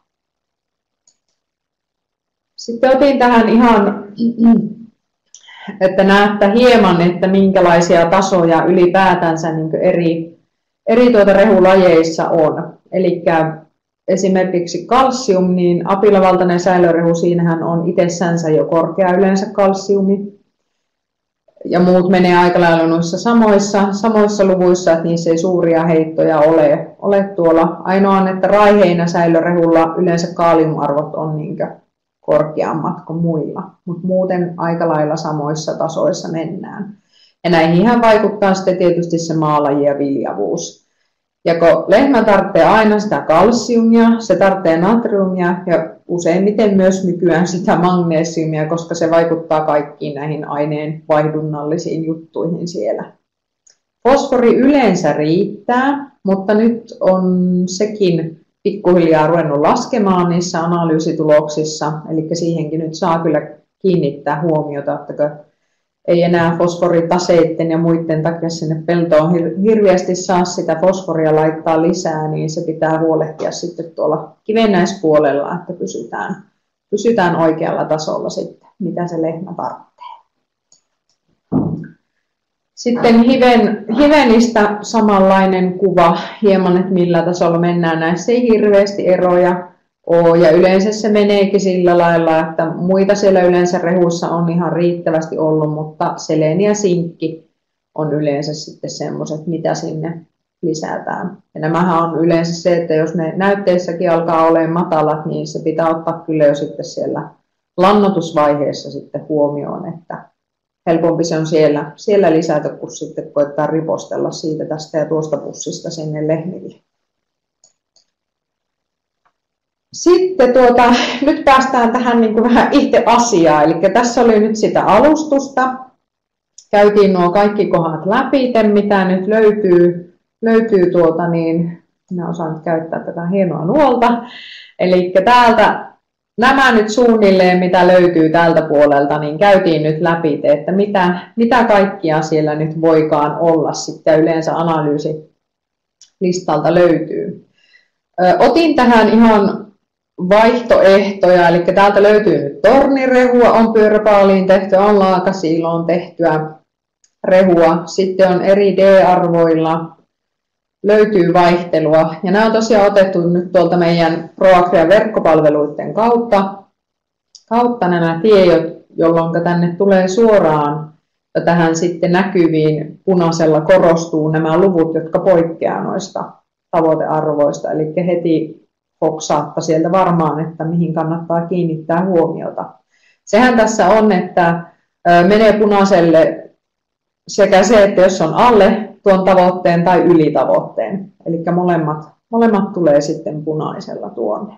Sitten otin tähän ihan, että näette hieman, että minkälaisia tasoja ylipäätänsä niin eri rehulajeissa on. Eli esimerkiksi kalsium, niin apilavaltainen säilörehu, siinähän on itsessänsä jo korkea yleensä kalsiumi. Ja muut menee aika lailla noissa samoissa luvuissa, että niissä ei suuria heittoja ole tuolla. Ainoa on, että raiheinä säilörehulla yleensä kaaliumarvot on korkeammat kuin muilla, mutta muuten aika lailla samoissa tasoissa mennään. Ja näihin vaikuttaa sitten tietysti se maalaji ja viljavuus. Ja kun lehmä tarvitsee aina sitä kalsiumia, se tarvitsee natriumia ja useimmiten myös nykyään sitä magnesiumia, koska se vaikuttaa kaikkiin näihin aineen vaihdunnallisiin juttuihin siellä. Fosfori yleensä riittää, mutta nyt on sekin pikkuhiljaa ruvennut laskemaan niissä analyysituloksissa, eli siihenkin nyt saa kyllä kiinnittää huomiota, että ei enää fosforitaseiden ja muiden takia sinne peltoon hirveästi saa sitä fosforia laittaa lisää, niin se pitää huolehtia sitten tuolla kivennäispuolella, että pysytään oikealla tasolla sitten, mitä se lehmä tarvitsee. Sitten hivenistä samanlainen kuva, hieman, että millä tasolla mennään. Näissä ei hirveästi eroja ole, ja yleensä se meneekin sillä lailla, että muita siellä yleensä rehuissa on ihan riittävästi ollut, mutta seleeni ja sinkki on yleensä sitten semmoiset, mitä sinne lisätään. Ja nämähän on yleensä se, että jos ne näytteissäkin alkaa olemaan matalat, niin se pitää ottaa kyllä jo sitten siellä lannoitusvaiheessa sitten huomioon, että helpompi se on siellä lisätä, kun sitten koittaa ripostella siitä tästä ja tuosta pussista sinne lehmille. Sitten nyt päästään tähän niin kuin vähän itse asiaan, eli tässä oli nyt sitä alustusta. Käytiin nuo kaikki kohdat läpi, mitä nyt löytyy minä osaan nyt käyttää tätä hienoa nuolta. Eli täältä nämä nyt suunnilleen, mitä löytyy tältä puolelta, niin käytiin nyt läpi, että mitä kaikkia siellä nyt voikaan olla sitten yleensä analyysilistalta löytyy. Otin tähän ihan vaihtoehtoja, eli täältä löytyy nyt tornirehua, on pyöräpaaliin tehtyä, on laakasiiloon tehtyä rehua, sitten on eri D-arvoilla, löytyy vaihtelua, ja nämä on tosiaan otettu nyt tuolta meidän ProAgrian verkkopalveluiden kautta nämä tiedot, jolloin tänne tulee suoraan ja tähän sitten näkyviin punaisella korostuu nämä luvut, jotka poikkeaa noista tavoitearvoista, eli heti hoksaatta sieltä varmaan, että mihin kannattaa kiinnittää huomiota. Sehän tässä on, että menee punaiselle sekä se, että jos on alle tuon tavoitteen tai yli tavoitteen, eli molemmat tulee sitten punaisella tuonne.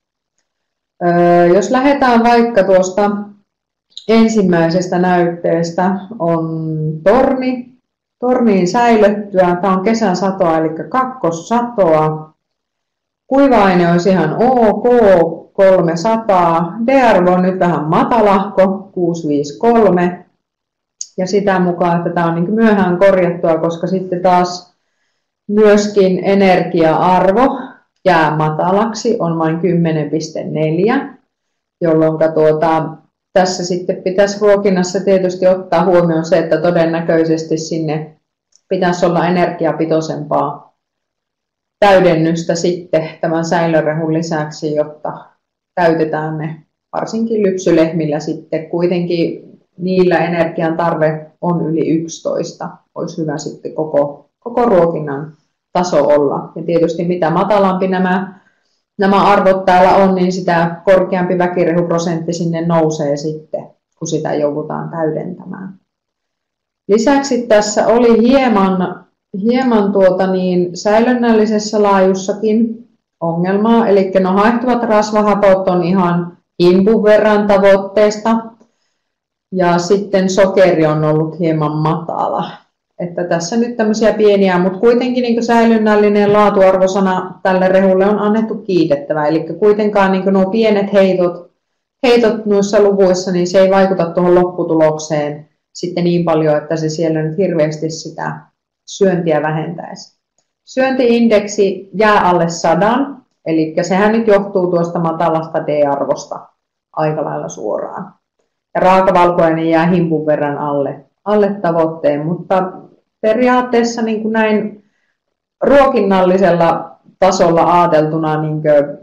Jos lähdetään vaikka tuosta ensimmäisestä näytteestä, on torniin säilöttyä, tämä on kesän satoa, eli kakkossatoa. Kuiva-aine olisi ihan ok, 300. D-arvo on nyt vähän matalahko, 653. Ja sitä mukaan, että tämä on niin myöhään korjattua, koska sitten taas myöskin energia-arvo jää matalaksi, on vain 10,4, jolloin tässä sitten pitäisi ruokinnassa tietysti ottaa huomioon se, että todennäköisesti sinne pitäisi olla energiapitoisempaa täydennystä sitten tämän säilörehun lisäksi, jotta täytetään ne varsinkin lypsylehmillä sitten. Kuitenkin niillä energian tarve on yli 11. Olisi hyvä sitten koko ruokinnan taso olla. Ja tietysti mitä matalampi nämä arvot täällä on, niin sitä korkeampi väkirehuprosentti sinne nousee sitten, kun sitä joudutaan täydentämään. Lisäksi tässä oli hieman säilönnällisessä laajussakin ongelmaa, eli no haehtuvat rasvahapot on ihan himpun verran tavoitteesta, ja sitten sokeri on ollut hieman matala. Että tässä nyt tämmöisiä pieniä, mutta kuitenkin niin säilynnällinen laatuarvosana tälle rehulle on annettu kiitettävä. Eli kuitenkaan niin nuo pienet heitot noissa luvuissa, niin se ei vaikuta tuohon lopputulokseen sitten niin paljon, että se siellä nyt hirveästi sitä syöntiä vähentäisi. Syöntiindeksi jää alle 100, eli sehän nyt johtuu tuosta matalasta D-arvosta aika lailla suoraan. Ja raakavalkuainen jää himpun verran alle tavoitteen, mutta periaatteessa niin kuin näin ruokinnallisella tasolla ajateltuna niin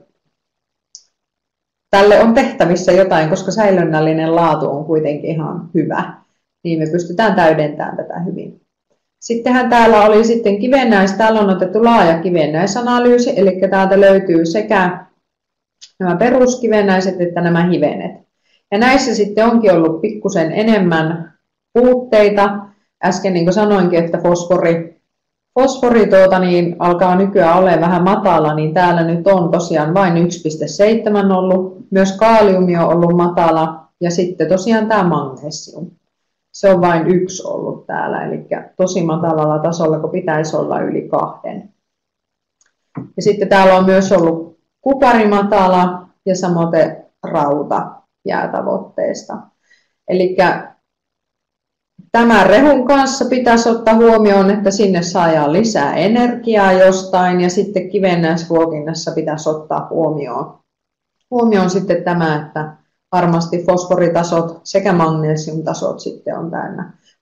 tälle on tehtävissä jotain, koska säilönnällinen laatu on kuitenkin ihan hyvä, niin me pystytään täydentämään tätä hyvin. Sittenhän täällä oli sitten täällä on otettu laaja kivennäisanalyysi, eli täältä löytyy sekä nämä peruskivennäiset että nämä hivenet. Ja näissä sitten onkin ollut pikkusen enemmän puutteita. Äsken niin kuin sanoinkin, että fosfori alkaa nykyään olemaan vähän matala, niin täällä nyt on tosiaan vain 1,7 ollut. Myös kaaliumi on ollut matala ja sitten tosiaan tämä magnesium. Se on vain 1 ollut täällä, eli tosi matalalla tasolla, kun pitäisi olla yli 2. Ja sitten täällä on myös ollut kupari matala ja samoin rauta jää tavoitteesta. Eli tämän rehun kanssa pitäisi ottaa huomioon, että sinne saadaan lisää energiaa jostain, ja sitten kivennäisruokinnassa pitäisi ottaa huomioon sitten tämä, että varmasti fosforitasot sekä magnesiumtasot sitten on täynnä.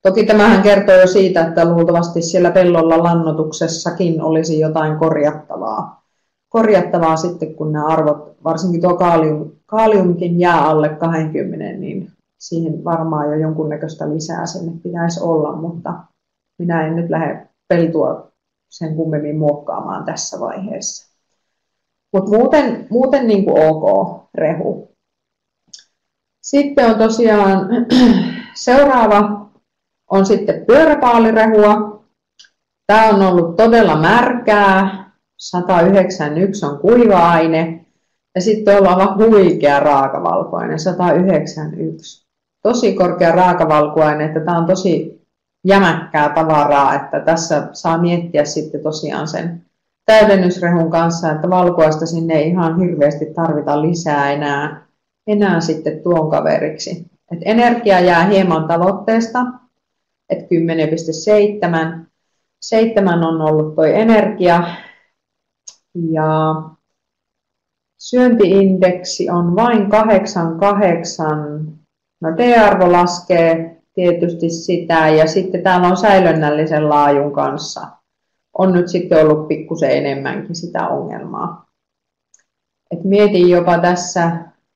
Toki tämähän kertoo jo siitä, että luultavasti siellä pellolla lannoituksessakin olisi jotain korjattavaa. Korjattavaa sitten, kun nämä arvot, varsinkin tuo kaaliumkin jää alle 20, niin siihen varmaan jo jonkunnäköistä lisää sinne pitäisi olla, mutta minä en nyt lähde peltoa sen kummemmin muokkaamaan tässä vaiheessa. Mutta muuten niin kuin ok rehu. Sitten on tosiaan seuraava on sitten pyöräpaalirehua. Tämä on ollut todella märkää. 191 on kuiva-aine. Ja sitten on aivan huikea raakavalkuaine, 191. Tosi korkea raakavalkuaine, että tämä on tosi jämäkkää tavaraa, että tässä saa miettiä sitten tosiaan sen täydennysrehun kanssa, että valkuaista sinne ei ihan hirveästi tarvita lisää enää sitten tuon kaveriksi. Et energia jää hieman tavoitteesta, että 10,7. 7 on ollut tuo energia ja syöntiindeksi on vain 8,8. No D-arvo laskee tietysti sitä ja sitten täällä on säilönnällisen laajun kanssa. On nyt sitten ollut pikkusen enemmänkin sitä ongelmaa. Et mietin jopa tässä,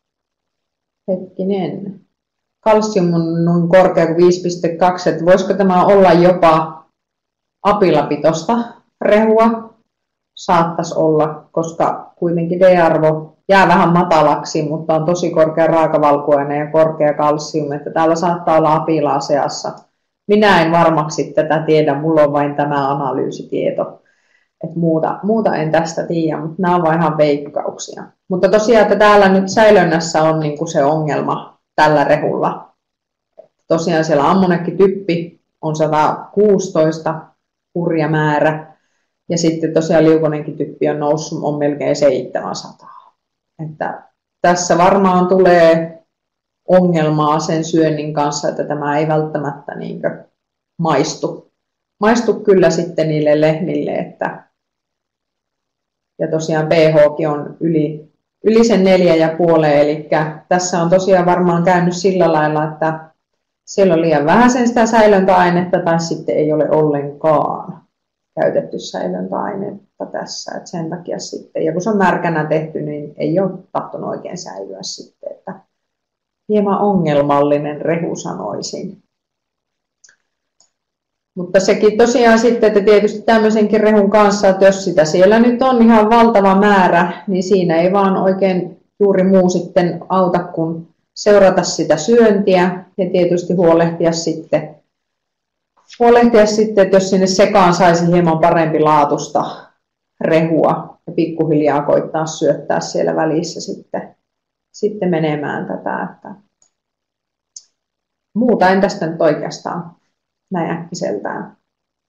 kalsium on noin korkea kuin 5,2, että voisiko tämä olla jopa apilapitosta rehua? Saattaisi olla, koska kuitenkin D-arvo jää vähän matalaksi, mutta on tosi korkea raakavalkuaine ja korkea kalsium, että täällä saattaa olla apilaa seassa. Minä en varmaksi tätä tiedä, mulla on vain tämä analyysitieto. Et muuta en tästä tiedä, mutta nämä on vain ihan veikkauksia. Mutta tosiaan, että täällä nyt säilönnässä on niinku se ongelma tällä rehulla. Tosiaan siellä ammonekkityppi on 116, hurja määrä. Ja sitten tosiaan liukonenkin typpi on noussut, on melkein 700. Että tässä varmaan tulee ongelmaa sen syönnin kanssa, että tämä ei välttämättä maistu. Maistu kyllä sitten niille lehmille, ja tosiaan pHkin on yli sen 4,5, eli tässä on tosiaan varmaan käynyt sillä lailla, että siellä on liian vähän sitä säilöntäainetta tai sitten ei ole ollenkaan käytetty säilöntäainetta tässä, että sen takia sitten, ja kun se on märkänä tehty, niin ei ole tahtonut oikein säilyä sitten, että hieman ongelmallinen rehu sanoisin. Mutta sekin tosiaan sitten, että tietysti tämmöisenkin rehun kanssa, että jos sitä siellä nyt on ihan valtava määrä, niin siinä ei vaan oikein juuri muu sitten auta kuin seurata sitä syöntiä ja tietysti huolehtia sitten, että jos sinne sekaan saisi hieman parempi laatusta rehua ja pikkuhiljaa koittaa syöttää siellä välissä sitten menemään tätä. Että muuta en tästä nyt oikeastaan näin äkkiseltään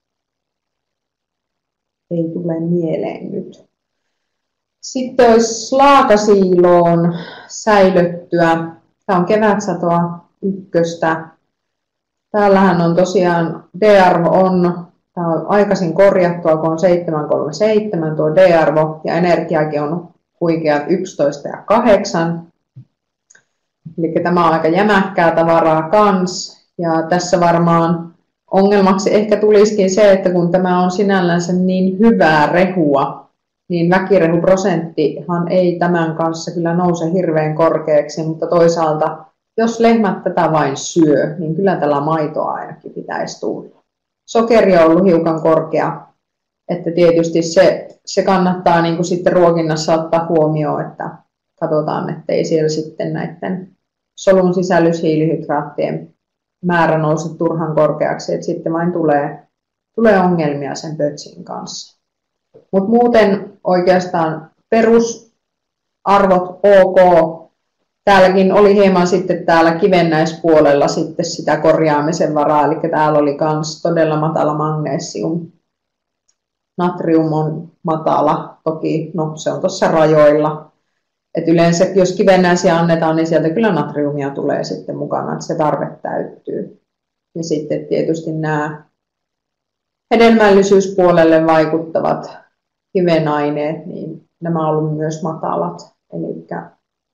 ei tule mieleen nyt. Sitten olisi laakasiiloon säilöttyä. Tämä on kevätsatoa 1. Täällähän on tosiaan D-arvo tämä on aikaisin korjattua, kun on 737 tuo D-arvo ja energiakin on huikeat 11 ja 8. Eli tämä on aika jämäkkää tavaraa kans. Ja tässä varmaan ongelmaksi ehkä tulisikin se, että kun tämä on sinällänsä niin hyvää rehua, niin väkirehuprosenttihan ei tämän kanssa kyllä nouse hirveän korkeaksi, mutta toisaalta jos lehmät tätä vain syö, niin kyllä tällä maitoa ainakin pitäisi tulla. Sokeri on ollut hiukan korkea, että tietysti se kannattaa niin kuin sitten ruokinnassa ottaa huomioon, että katsotaan, ettei siellä sitten näiden solun sisällyshiilihydraattien määrä nouse turhan korkeaksi, että sitten vain tulee ongelmia sen pötsin kanssa. Mutta muuten oikeastaan perusarvot ok. Täälläkin oli hieman sitten täällä kivennäispuolella sitten sitä korjaamisen varaa, eli täällä oli myös todella matala magnesium. Natrium on matala, toki se on tuossa rajoilla. Et yleensä jos kivennäisiä annetaan, niin sieltä kyllä natriumia tulee sitten mukana, että se tarve täyttyy. Ja sitten tietysti nämä hedelmällisyyspuolelle vaikuttavat kivenaineet, niin nämä on ollut myös matalat. Eli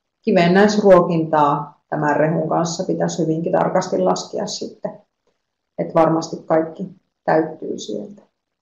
kivennäisruokintaa tämän rehun kanssa pitäisi hyvinkin tarkasti laskea sitten että varmasti kaikki täyttyy sieltä.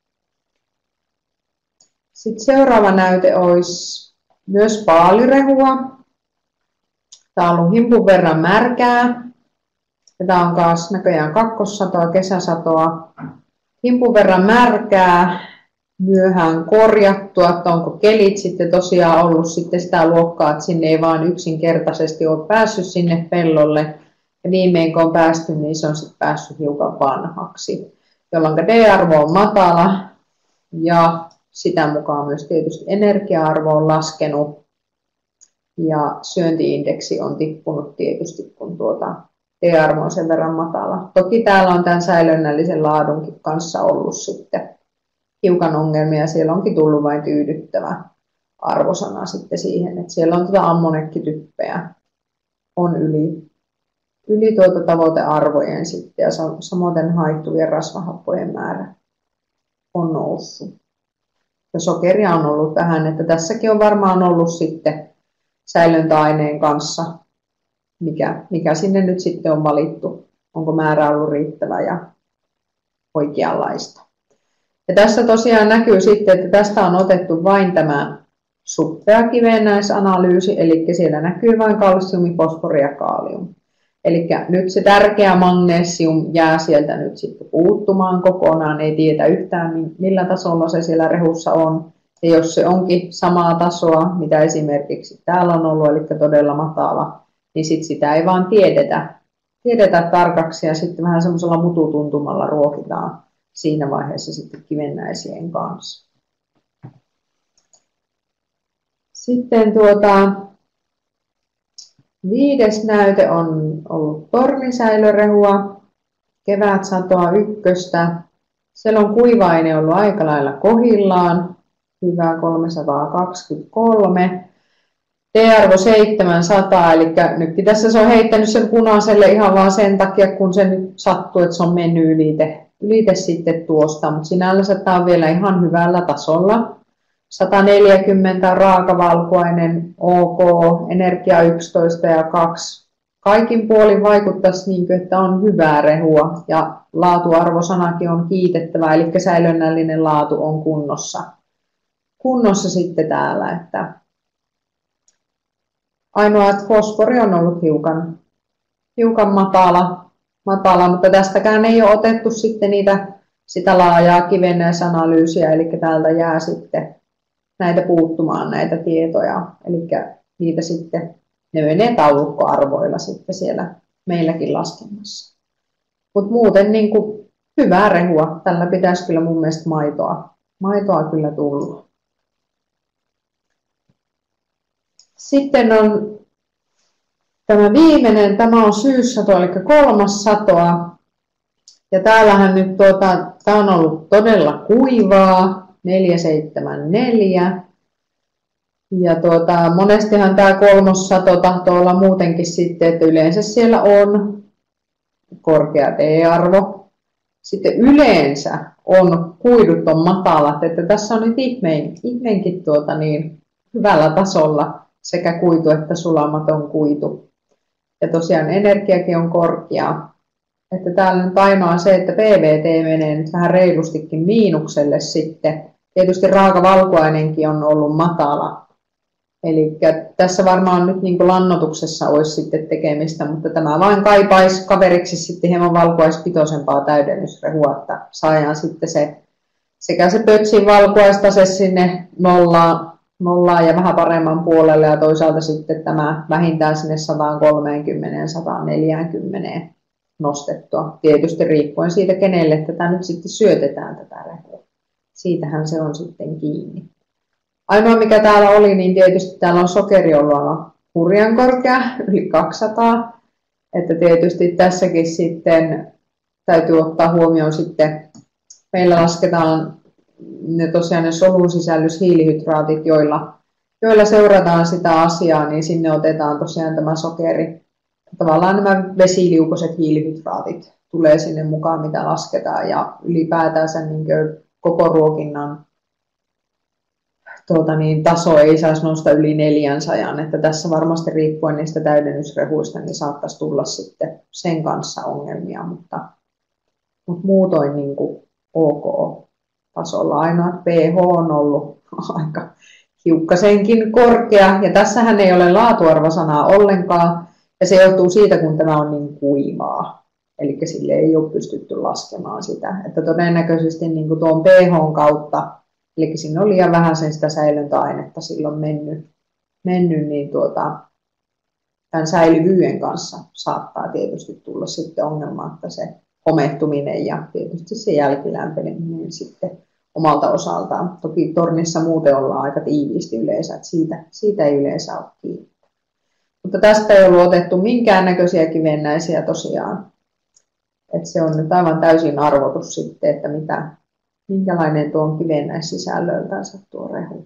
Sitten seuraava näyte olisi myös paalirehua. Tämä on ollut himpun verran märkää. Tämä on taas näköjään kakkossatoa, kesäsatoa. Himpun verran märkää, myöhään korjattua, että onko kelit sitten tosiaan ollut sitten sitä luokkaa, että sinne ei vaan yksinkertaisesti ole päässyt sinne pellolle. Ja viimein kun on päästy, niin se on sitten päässyt hiukan vanhaksi, jolloin D-arvo on matala ja sitä mukaan myös tietysti energia-arvo on laskenut ja syönti-indeksi on tippunut tietysti, kun D-arvo on sen verran matala. Toki täällä on tämän säilönnällisen laadunkin kanssa ollut sitten hiukan ongelmia. Siellä onkin tullut vain tyydyttävä arvosana sitten siihen, että siellä on ammonekkityppejä on yli tavoitearvojen sitten ja samoin haittuvien rasvahappojen määrä on noussut. Ja sokeria on ollut vähän, että tässäkin on varmaan ollut sitten säilöntäaineen kanssa, mikä sinne nyt sitten on valittu. Onko määrä ollut riittävä ja oikeanlaista. Ja tässä tosiaan näkyy sitten, että tästä on otettu vain tämä suppea kivennäisanalyysi, eli siellä näkyy vain kalsiumi, fosfori ja kaalium. Eli nyt se tärkeä magnesium jää sieltä nyt sitten puuttumaan kokonaan, ei tiedä yhtään millä tasolla se siellä rehussa on. Ja jos se onkin samaa tasoa, mitä esimerkiksi täällä on ollut, eli todella matala, niin sitten sitä ei vaan tiedetä tarkaksi ja sitten vähän semmoisella mututuntumalla ruokitaan siinä vaiheessa sitten kivennäisien kanssa. Sitten viides näyte on ollut tornisäilörehua, kevätsatoa ykköstä. Siellä on kuiva-aine ollut aika lailla kohillaan, hyvä 323. D-arvo 700, eli nytkin tässä se on heittänyt sen punaiselle ihan vaan sen takia, kun se nyt sattuu, että se on mennyt ylite sitten tuosta, mutta sinällänsä tämä on vielä ihan hyvällä tasolla. 140 raakavalkuainen, OK, energia 11 ja 2. Kaikin puolin vaikuttaisi niin, että on hyvää rehua ja laatuarvosanakin on kiitettävä, eli säilönnällinen laatu on kunnossa sitten täällä. Että ainoa, että fosfori on ollut hiukan matala, mutta tästäkään ei ole otettu sitten sitä laajaa kivennäisanalyysiä, eli täältä jää sitten näitä puuttumaan näitä tietoja, eli niitä sitten, ne menee taulukkoarvoilla sitten siellä meilläkin laskennassa. Mutta muuten niin kuin hyvää rehua, tällä pitäisi kyllä mun mielestä maitoa kyllä tulla. Sitten on tämä viimeinen, tämä on syyssato, eli 3. satoa. Ja täällähän nyt tämä on ollut todella kuivaa, 474. Ja monestihan tämä 3. sato tahtoo olla muutenkin sitten, että yleensä siellä on korkea D-arvo. Sitten yleensä on kuidut on matalat, että tässä on nyt ihmeenkin hyvällä tasolla sekä kuitu että sulamaton kuitu. Ja tosiaan energiakin on korkea. Että täällä nyt ainoa se, että PVT menee nyt vähän reilustikin miinukselle sitten. Tietysti raakavalkuainenkin on ollut matala. Eli tässä varmaan nyt niin kuin lannoituksessa olisi sitten tekemistä, mutta tämä vain kaipaisi kaveriksi sitten hieman valkuaispitoisempaa täydennysrehua, että saadaan sitten sekä se pötsin valkuaistase sinne nollaan ja vähän paremman puolelle ja toisaalta sitten tämä vähintään sinne 130-140 nostettua. Tietysti riippuen siitä, kenelle tätä nyt sitten syötetään tätä rehua. Siitähän se on sitten kiinni. Ainoa mikä täällä oli, niin tietysti täällä on sokeri ollut aivan hurjan korkea, yli 200. Että tietysti tässäkin sitten täytyy ottaa huomioon sitten, meillä lasketaan tosiaan ne solun sisällyshiilihydraatit, joilla seurataan sitä asiaa, niin sinne otetaan tosiaan tämä sokeri. Tavallaan nämä vesiliukoiset hiilihydraatit tulee sinne mukaan, mitä lasketaan, ja ylipäätänsä niin koko ruokinnan taso ei saisi nousta yli 400, että tässä varmasti riippuen niistä täydennysrehuista, niin saattaisi tulla sitten sen kanssa ongelmia, mutta mutta muutoin niin kuin ok-tasolla. Ainoa, että pH on ollut aika hiukkasenkin korkea, ja tässähän ei ole laatuarvosanaa ollenkaan, ja se johtuu siitä, kun tämä on niin kuivaa. Eli sille ei ole pystytty laskemaan sitä, että todennäköisesti niin kuin tuon pHn kautta, eli siinä on liian vähän sitä säilöntäainetta silloin mennyt niin tämän säilyvyyden kanssa saattaa tietysti tulla sitten ongelma, että se homehtuminen ja tietysti se jälkilämpeneminen sitten omalta osaltaan. Toki tornissa muuten ollaan aika tiiviisti yleensä, että siitä ei yleensä ole kiinni. Mutta tästä ei ollut otettu minkäännäköisiä kivennäisiä tosiaan. Että se on nyt aivan täysin arvotus sitten, että minkälainen tuo on kivennäissisällöltänsä tuo rehu.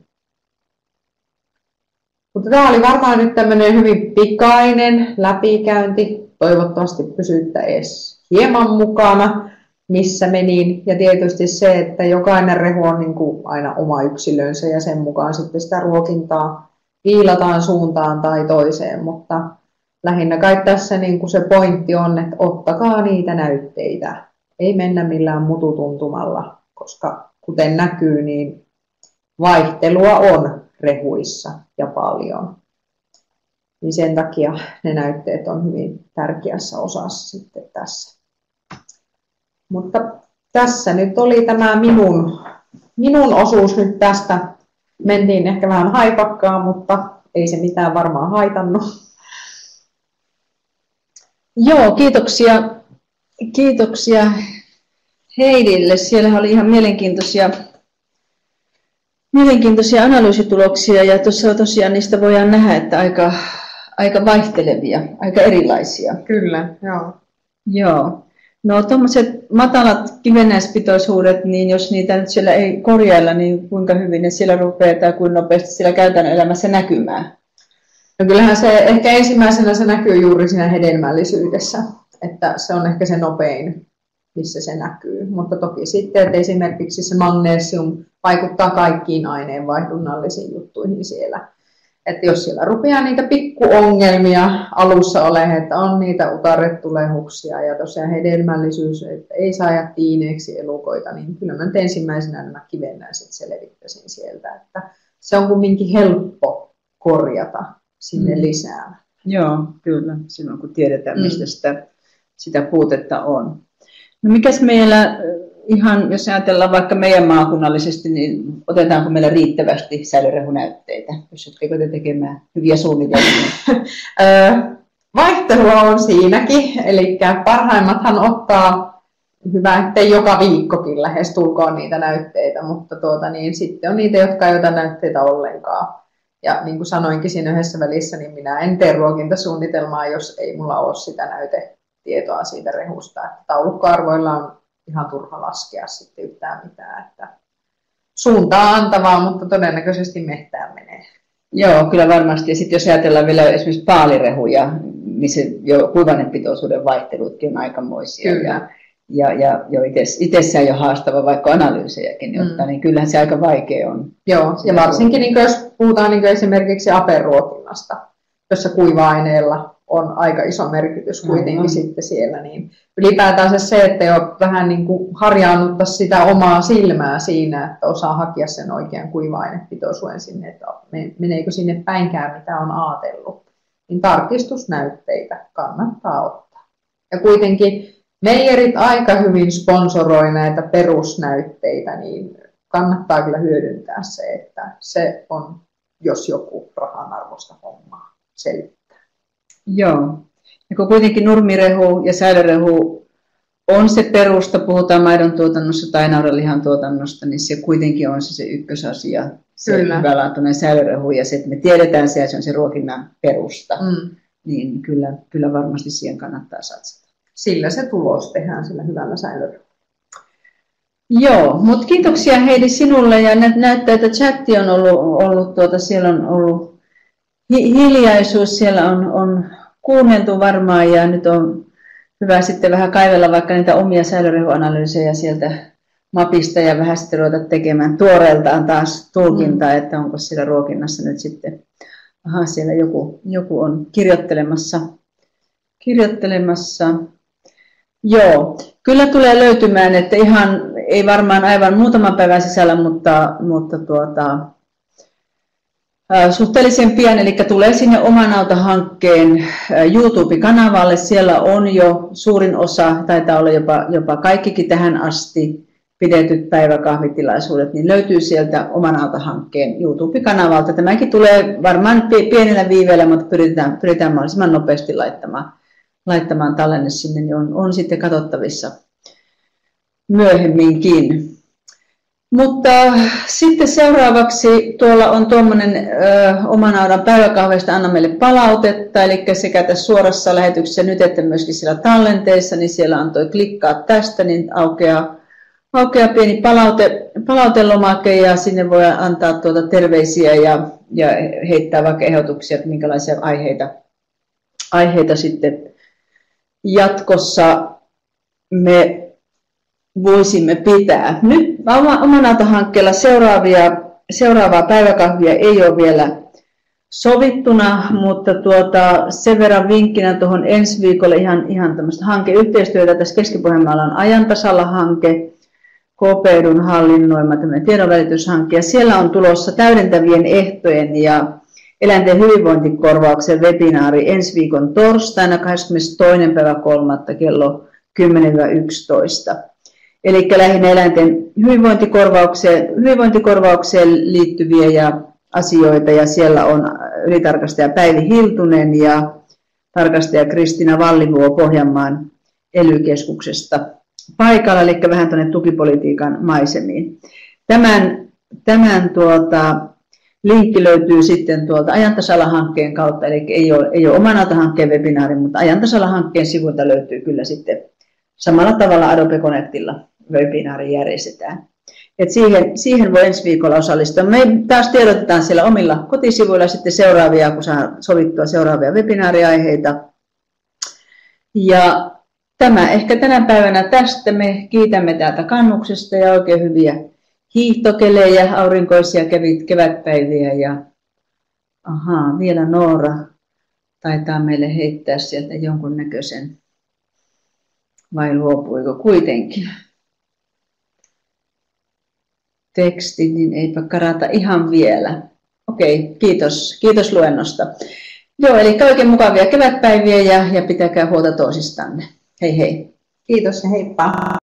Mutta tämä oli varmaan nyt tämmöinen hyvin pikainen läpikäynti. Toivottavasti pysytte edes hieman mukana, missä menin. Ja tietysti se, että jokainen rehu on niin kuin aina oma yksilönsä ja sen mukaan sitten sitä ruokintaa viilataan suuntaan tai toiseen. Mutta lähinnä kai tässä niin kuin se pointti on, että ottakaa niitä näytteitä. Ei mennä millään mututuntumalla, koska kuten näkyy, niin vaihtelua on rehuissa ja paljon. Niin sen takia ne näytteet on hyvin tärkeässä osassa sitten tässä. Mutta tässä nyt oli tämä minun osuus nyt tästä. Mentiin ehkä vähän haipakkaan, mutta ei se mitään varmaan haitannut. Joo, kiitoksia Heidille. Siellä oli ihan mielenkiintoisia analyysituloksia ja tuossa tosiaan niistä voidaan nähdä, että aika vaihtelevia, aika erilaisia. Kyllä, joo. Joo. No tuommoiset matalat kivennäispitoisuudet, niin jos niitä nyt siellä ei korjailla, niin kuinka hyvin ne siellä rupeaa tai kuinka nopeasti siellä käytännön elämässä näkymään? No kyllähän se ehkä ensimmäisenä se näkyy juuri siinä hedelmällisyydessä, että se on ehkä se nopein, missä se näkyy. Mutta toki sitten, että esimerkiksi se magnesium vaikuttaa kaikkiin aineenvaihdunnallisiin juttuihin siellä. Että jos siellä rupeaa niitä pikkuongelmia alussa olemaan, että on niitä utarettulehuksia ja tosiaan hedelmällisyys, että ei saa jää tiineeksi elukoita, niin kyllä mä nyt ensimmäisenä nämä kivennäiset selvittäisin sieltä, että se on kumminkin helppo korjata sinne lisää. Joo, kyllä, silloin kun tiedetään, mistä sitä puutetta on. No mikäs meillä ihan, jos ajatellaan vaikka meidän maakunnallisesti, niin otetaanko meillä riittävästi säilörehunäytteitä? Pystyttekö te tekemään hyviä suunnitelmia? Vaihtelua on siinäkin, eli parhaimmathan ottaa, hyvä ettei joka viikkokin lähes tulkoon niitä näytteitä, mutta niin sitten on niitä, jotka ei ota näytteitä ollenkaan. Ja niin kuin sanoinkin siinä yhdessä välissä, niin minä en tee ruokintasuunnitelmaa, jos ei mulla ole sitä näytetietoa siitä rehusta. Että taulukkoarvoilla on ihan turha laskea sitten yhtään mitään. Että suuntaa antavaa, mutta todennäköisesti mehtään menee. Joo, kyllä varmasti. Ja sitten jos ajatellaan vielä esimerkiksi paalirehuja, niin se jo kuivannepitoisuuden vaihtelutkin on aikamoisia. Kyllä. Ja jo itsessään jo haastava, vaikka analyysejäkin ottaa, niin kyllähän se aika vaikea on. Joo, ja varsinkin niin jos puhutaan niin esimerkiksi aperuokinnasta, jossa kuiva-aineella on aika iso merkitys kuitenkin sitten siellä, niin ylipäätään se, että jo vähän niin kuin harjaannuttaa sitä omaa silmää siinä, että osaa hakea sen oikean kuiva-ainepitoisuuden sinne, että meneekö sinne päinkään, mitä on ajatellut, niin tarkistusnäytteitä kannattaa ottaa. Ja kuitenkin meijerit aika hyvin sponsoroi näitä perusnäytteitä, niin kannattaa kyllä hyödyntää se, että se on, jos joku rahan arvosta hommaa selittää. Joo. Ja kun kuitenkin nurmirehu ja säilörehu on se perusta, puhutaan maidon tuotannossa tai naudanlihan tuotannosta, niin se kuitenkin on se ykkösasia, se hyvälaatuinen säilörehu ja se, että me tiedetään se ja se on se ruokinnan perusta, niin kyllä varmasti siihen kannattaa satsata. Sillä se tulos tehdään sillä hyvällä säilörehulla. Joo, mutta kiitoksia Heidi sinulle ja näyttää, että chatti on ollut siellä on ollut hiljaisuus, siellä on kuunneltu varmaan ja nyt on hyvä sitten vähän kaivella vaikka niitä omia säilörehuanalyysejä sieltä mapista ja vähän sitten ruveta tekemään tuoreeltaan taas tulkintaa, että onko siellä ruokinnassa nyt sitten, siellä joku on kirjoittelemassa. Joo, kyllä tulee löytymään, että ihan ei varmaan aivan muutaman päivän sisällä, mutta suhteellisen pian, eli tulee sinne Oman auto-hankkeen YouTube-kanavalle. Siellä on jo suurin osa, taitaa olla jopa kaikkikin tähän asti pidetyt päiväkahvitilaisuudet, niin löytyy sieltä Oman auto-hankkeen YouTube-kanavalta. Tämäkin tulee varmaan pienellä viiveellä, mutta pyritään mahdollisimman nopeasti laittamaan tallenne sinne, niin on sitten katsottavissa myöhemminkin. Mutta sitten seuraavaksi tuolla on tuommoinen Oman auton päiväkahveista anna meille palautetta, eli sekä tässä suorassa lähetyksessä nyt että myöskin siellä tallenteessa, niin siellä on toi klikkaa tästä, niin aukeaa pieni palautelomake ja sinne voi antaa terveisiä ja heittää vaikka ehdotuksia, että minkälaisia aiheita sitten jatkossa me voisimme pitää. Nyt Oman auto-hankkeella seuraavaa päiväkahvia ei ole vielä sovittuna, mutta sen verran vinkkinä tuohon ensi viikolle ihan tämmöistä hankeyhteistyötä. Tässä Keski-Pohjanmaalla on Ajan tasalla-hanke, KP-edun hallinnoima tiedonvälityshanke, ja siellä on tulossa täydentävien ehtojen ja eläinten hyvinvointikorvauksen webinaari ensi viikon torstaina 22.3. kello 10-11. Eli lähinnä eläinten hyvinvointikorvaukseen liittyviä asioita, ja siellä on ylitarkastaja Päivi Hiltunen ja tarkastaja Kristiina Vallivuo Pohjanmaan ELY-keskuksesta paikalla, eli vähän tuonne tukipolitiikan maisemiin. Tämän linkki löytyy sitten tuolta Ajan tasalla-hankkeen kautta, eli ei ole Oman auto-hankkeen webinaari, mutta Ajan tasalla-hankkeen sivuilta löytyy kyllä sitten samalla tavalla Adobe Connectilla webinaari järjestetään. Et siihen voi ensi viikolla osallistua. Me taas tiedotetaan siellä omilla kotisivuilla sitten kun saa sovittua seuraavia webinaariaiheita. Ja tämä ehkä tänä päivänä tästä. Me kiitämme täältä Kannuksesta ja oikein hyviä hiihtokelejä, aurinkoisia kevätpäiviä. Ja vielä Noora taitaa meille heittää sieltä jonkunnäköisen, vai luopuiko kuitenkin teksti, niin eipä karata ihan vielä. Okei, kiitos luennosta. Joo, eli oikein mukavia kevätpäiviä ja pitäkää huolta toisistanne. Hei hei. Kiitos ja heippa.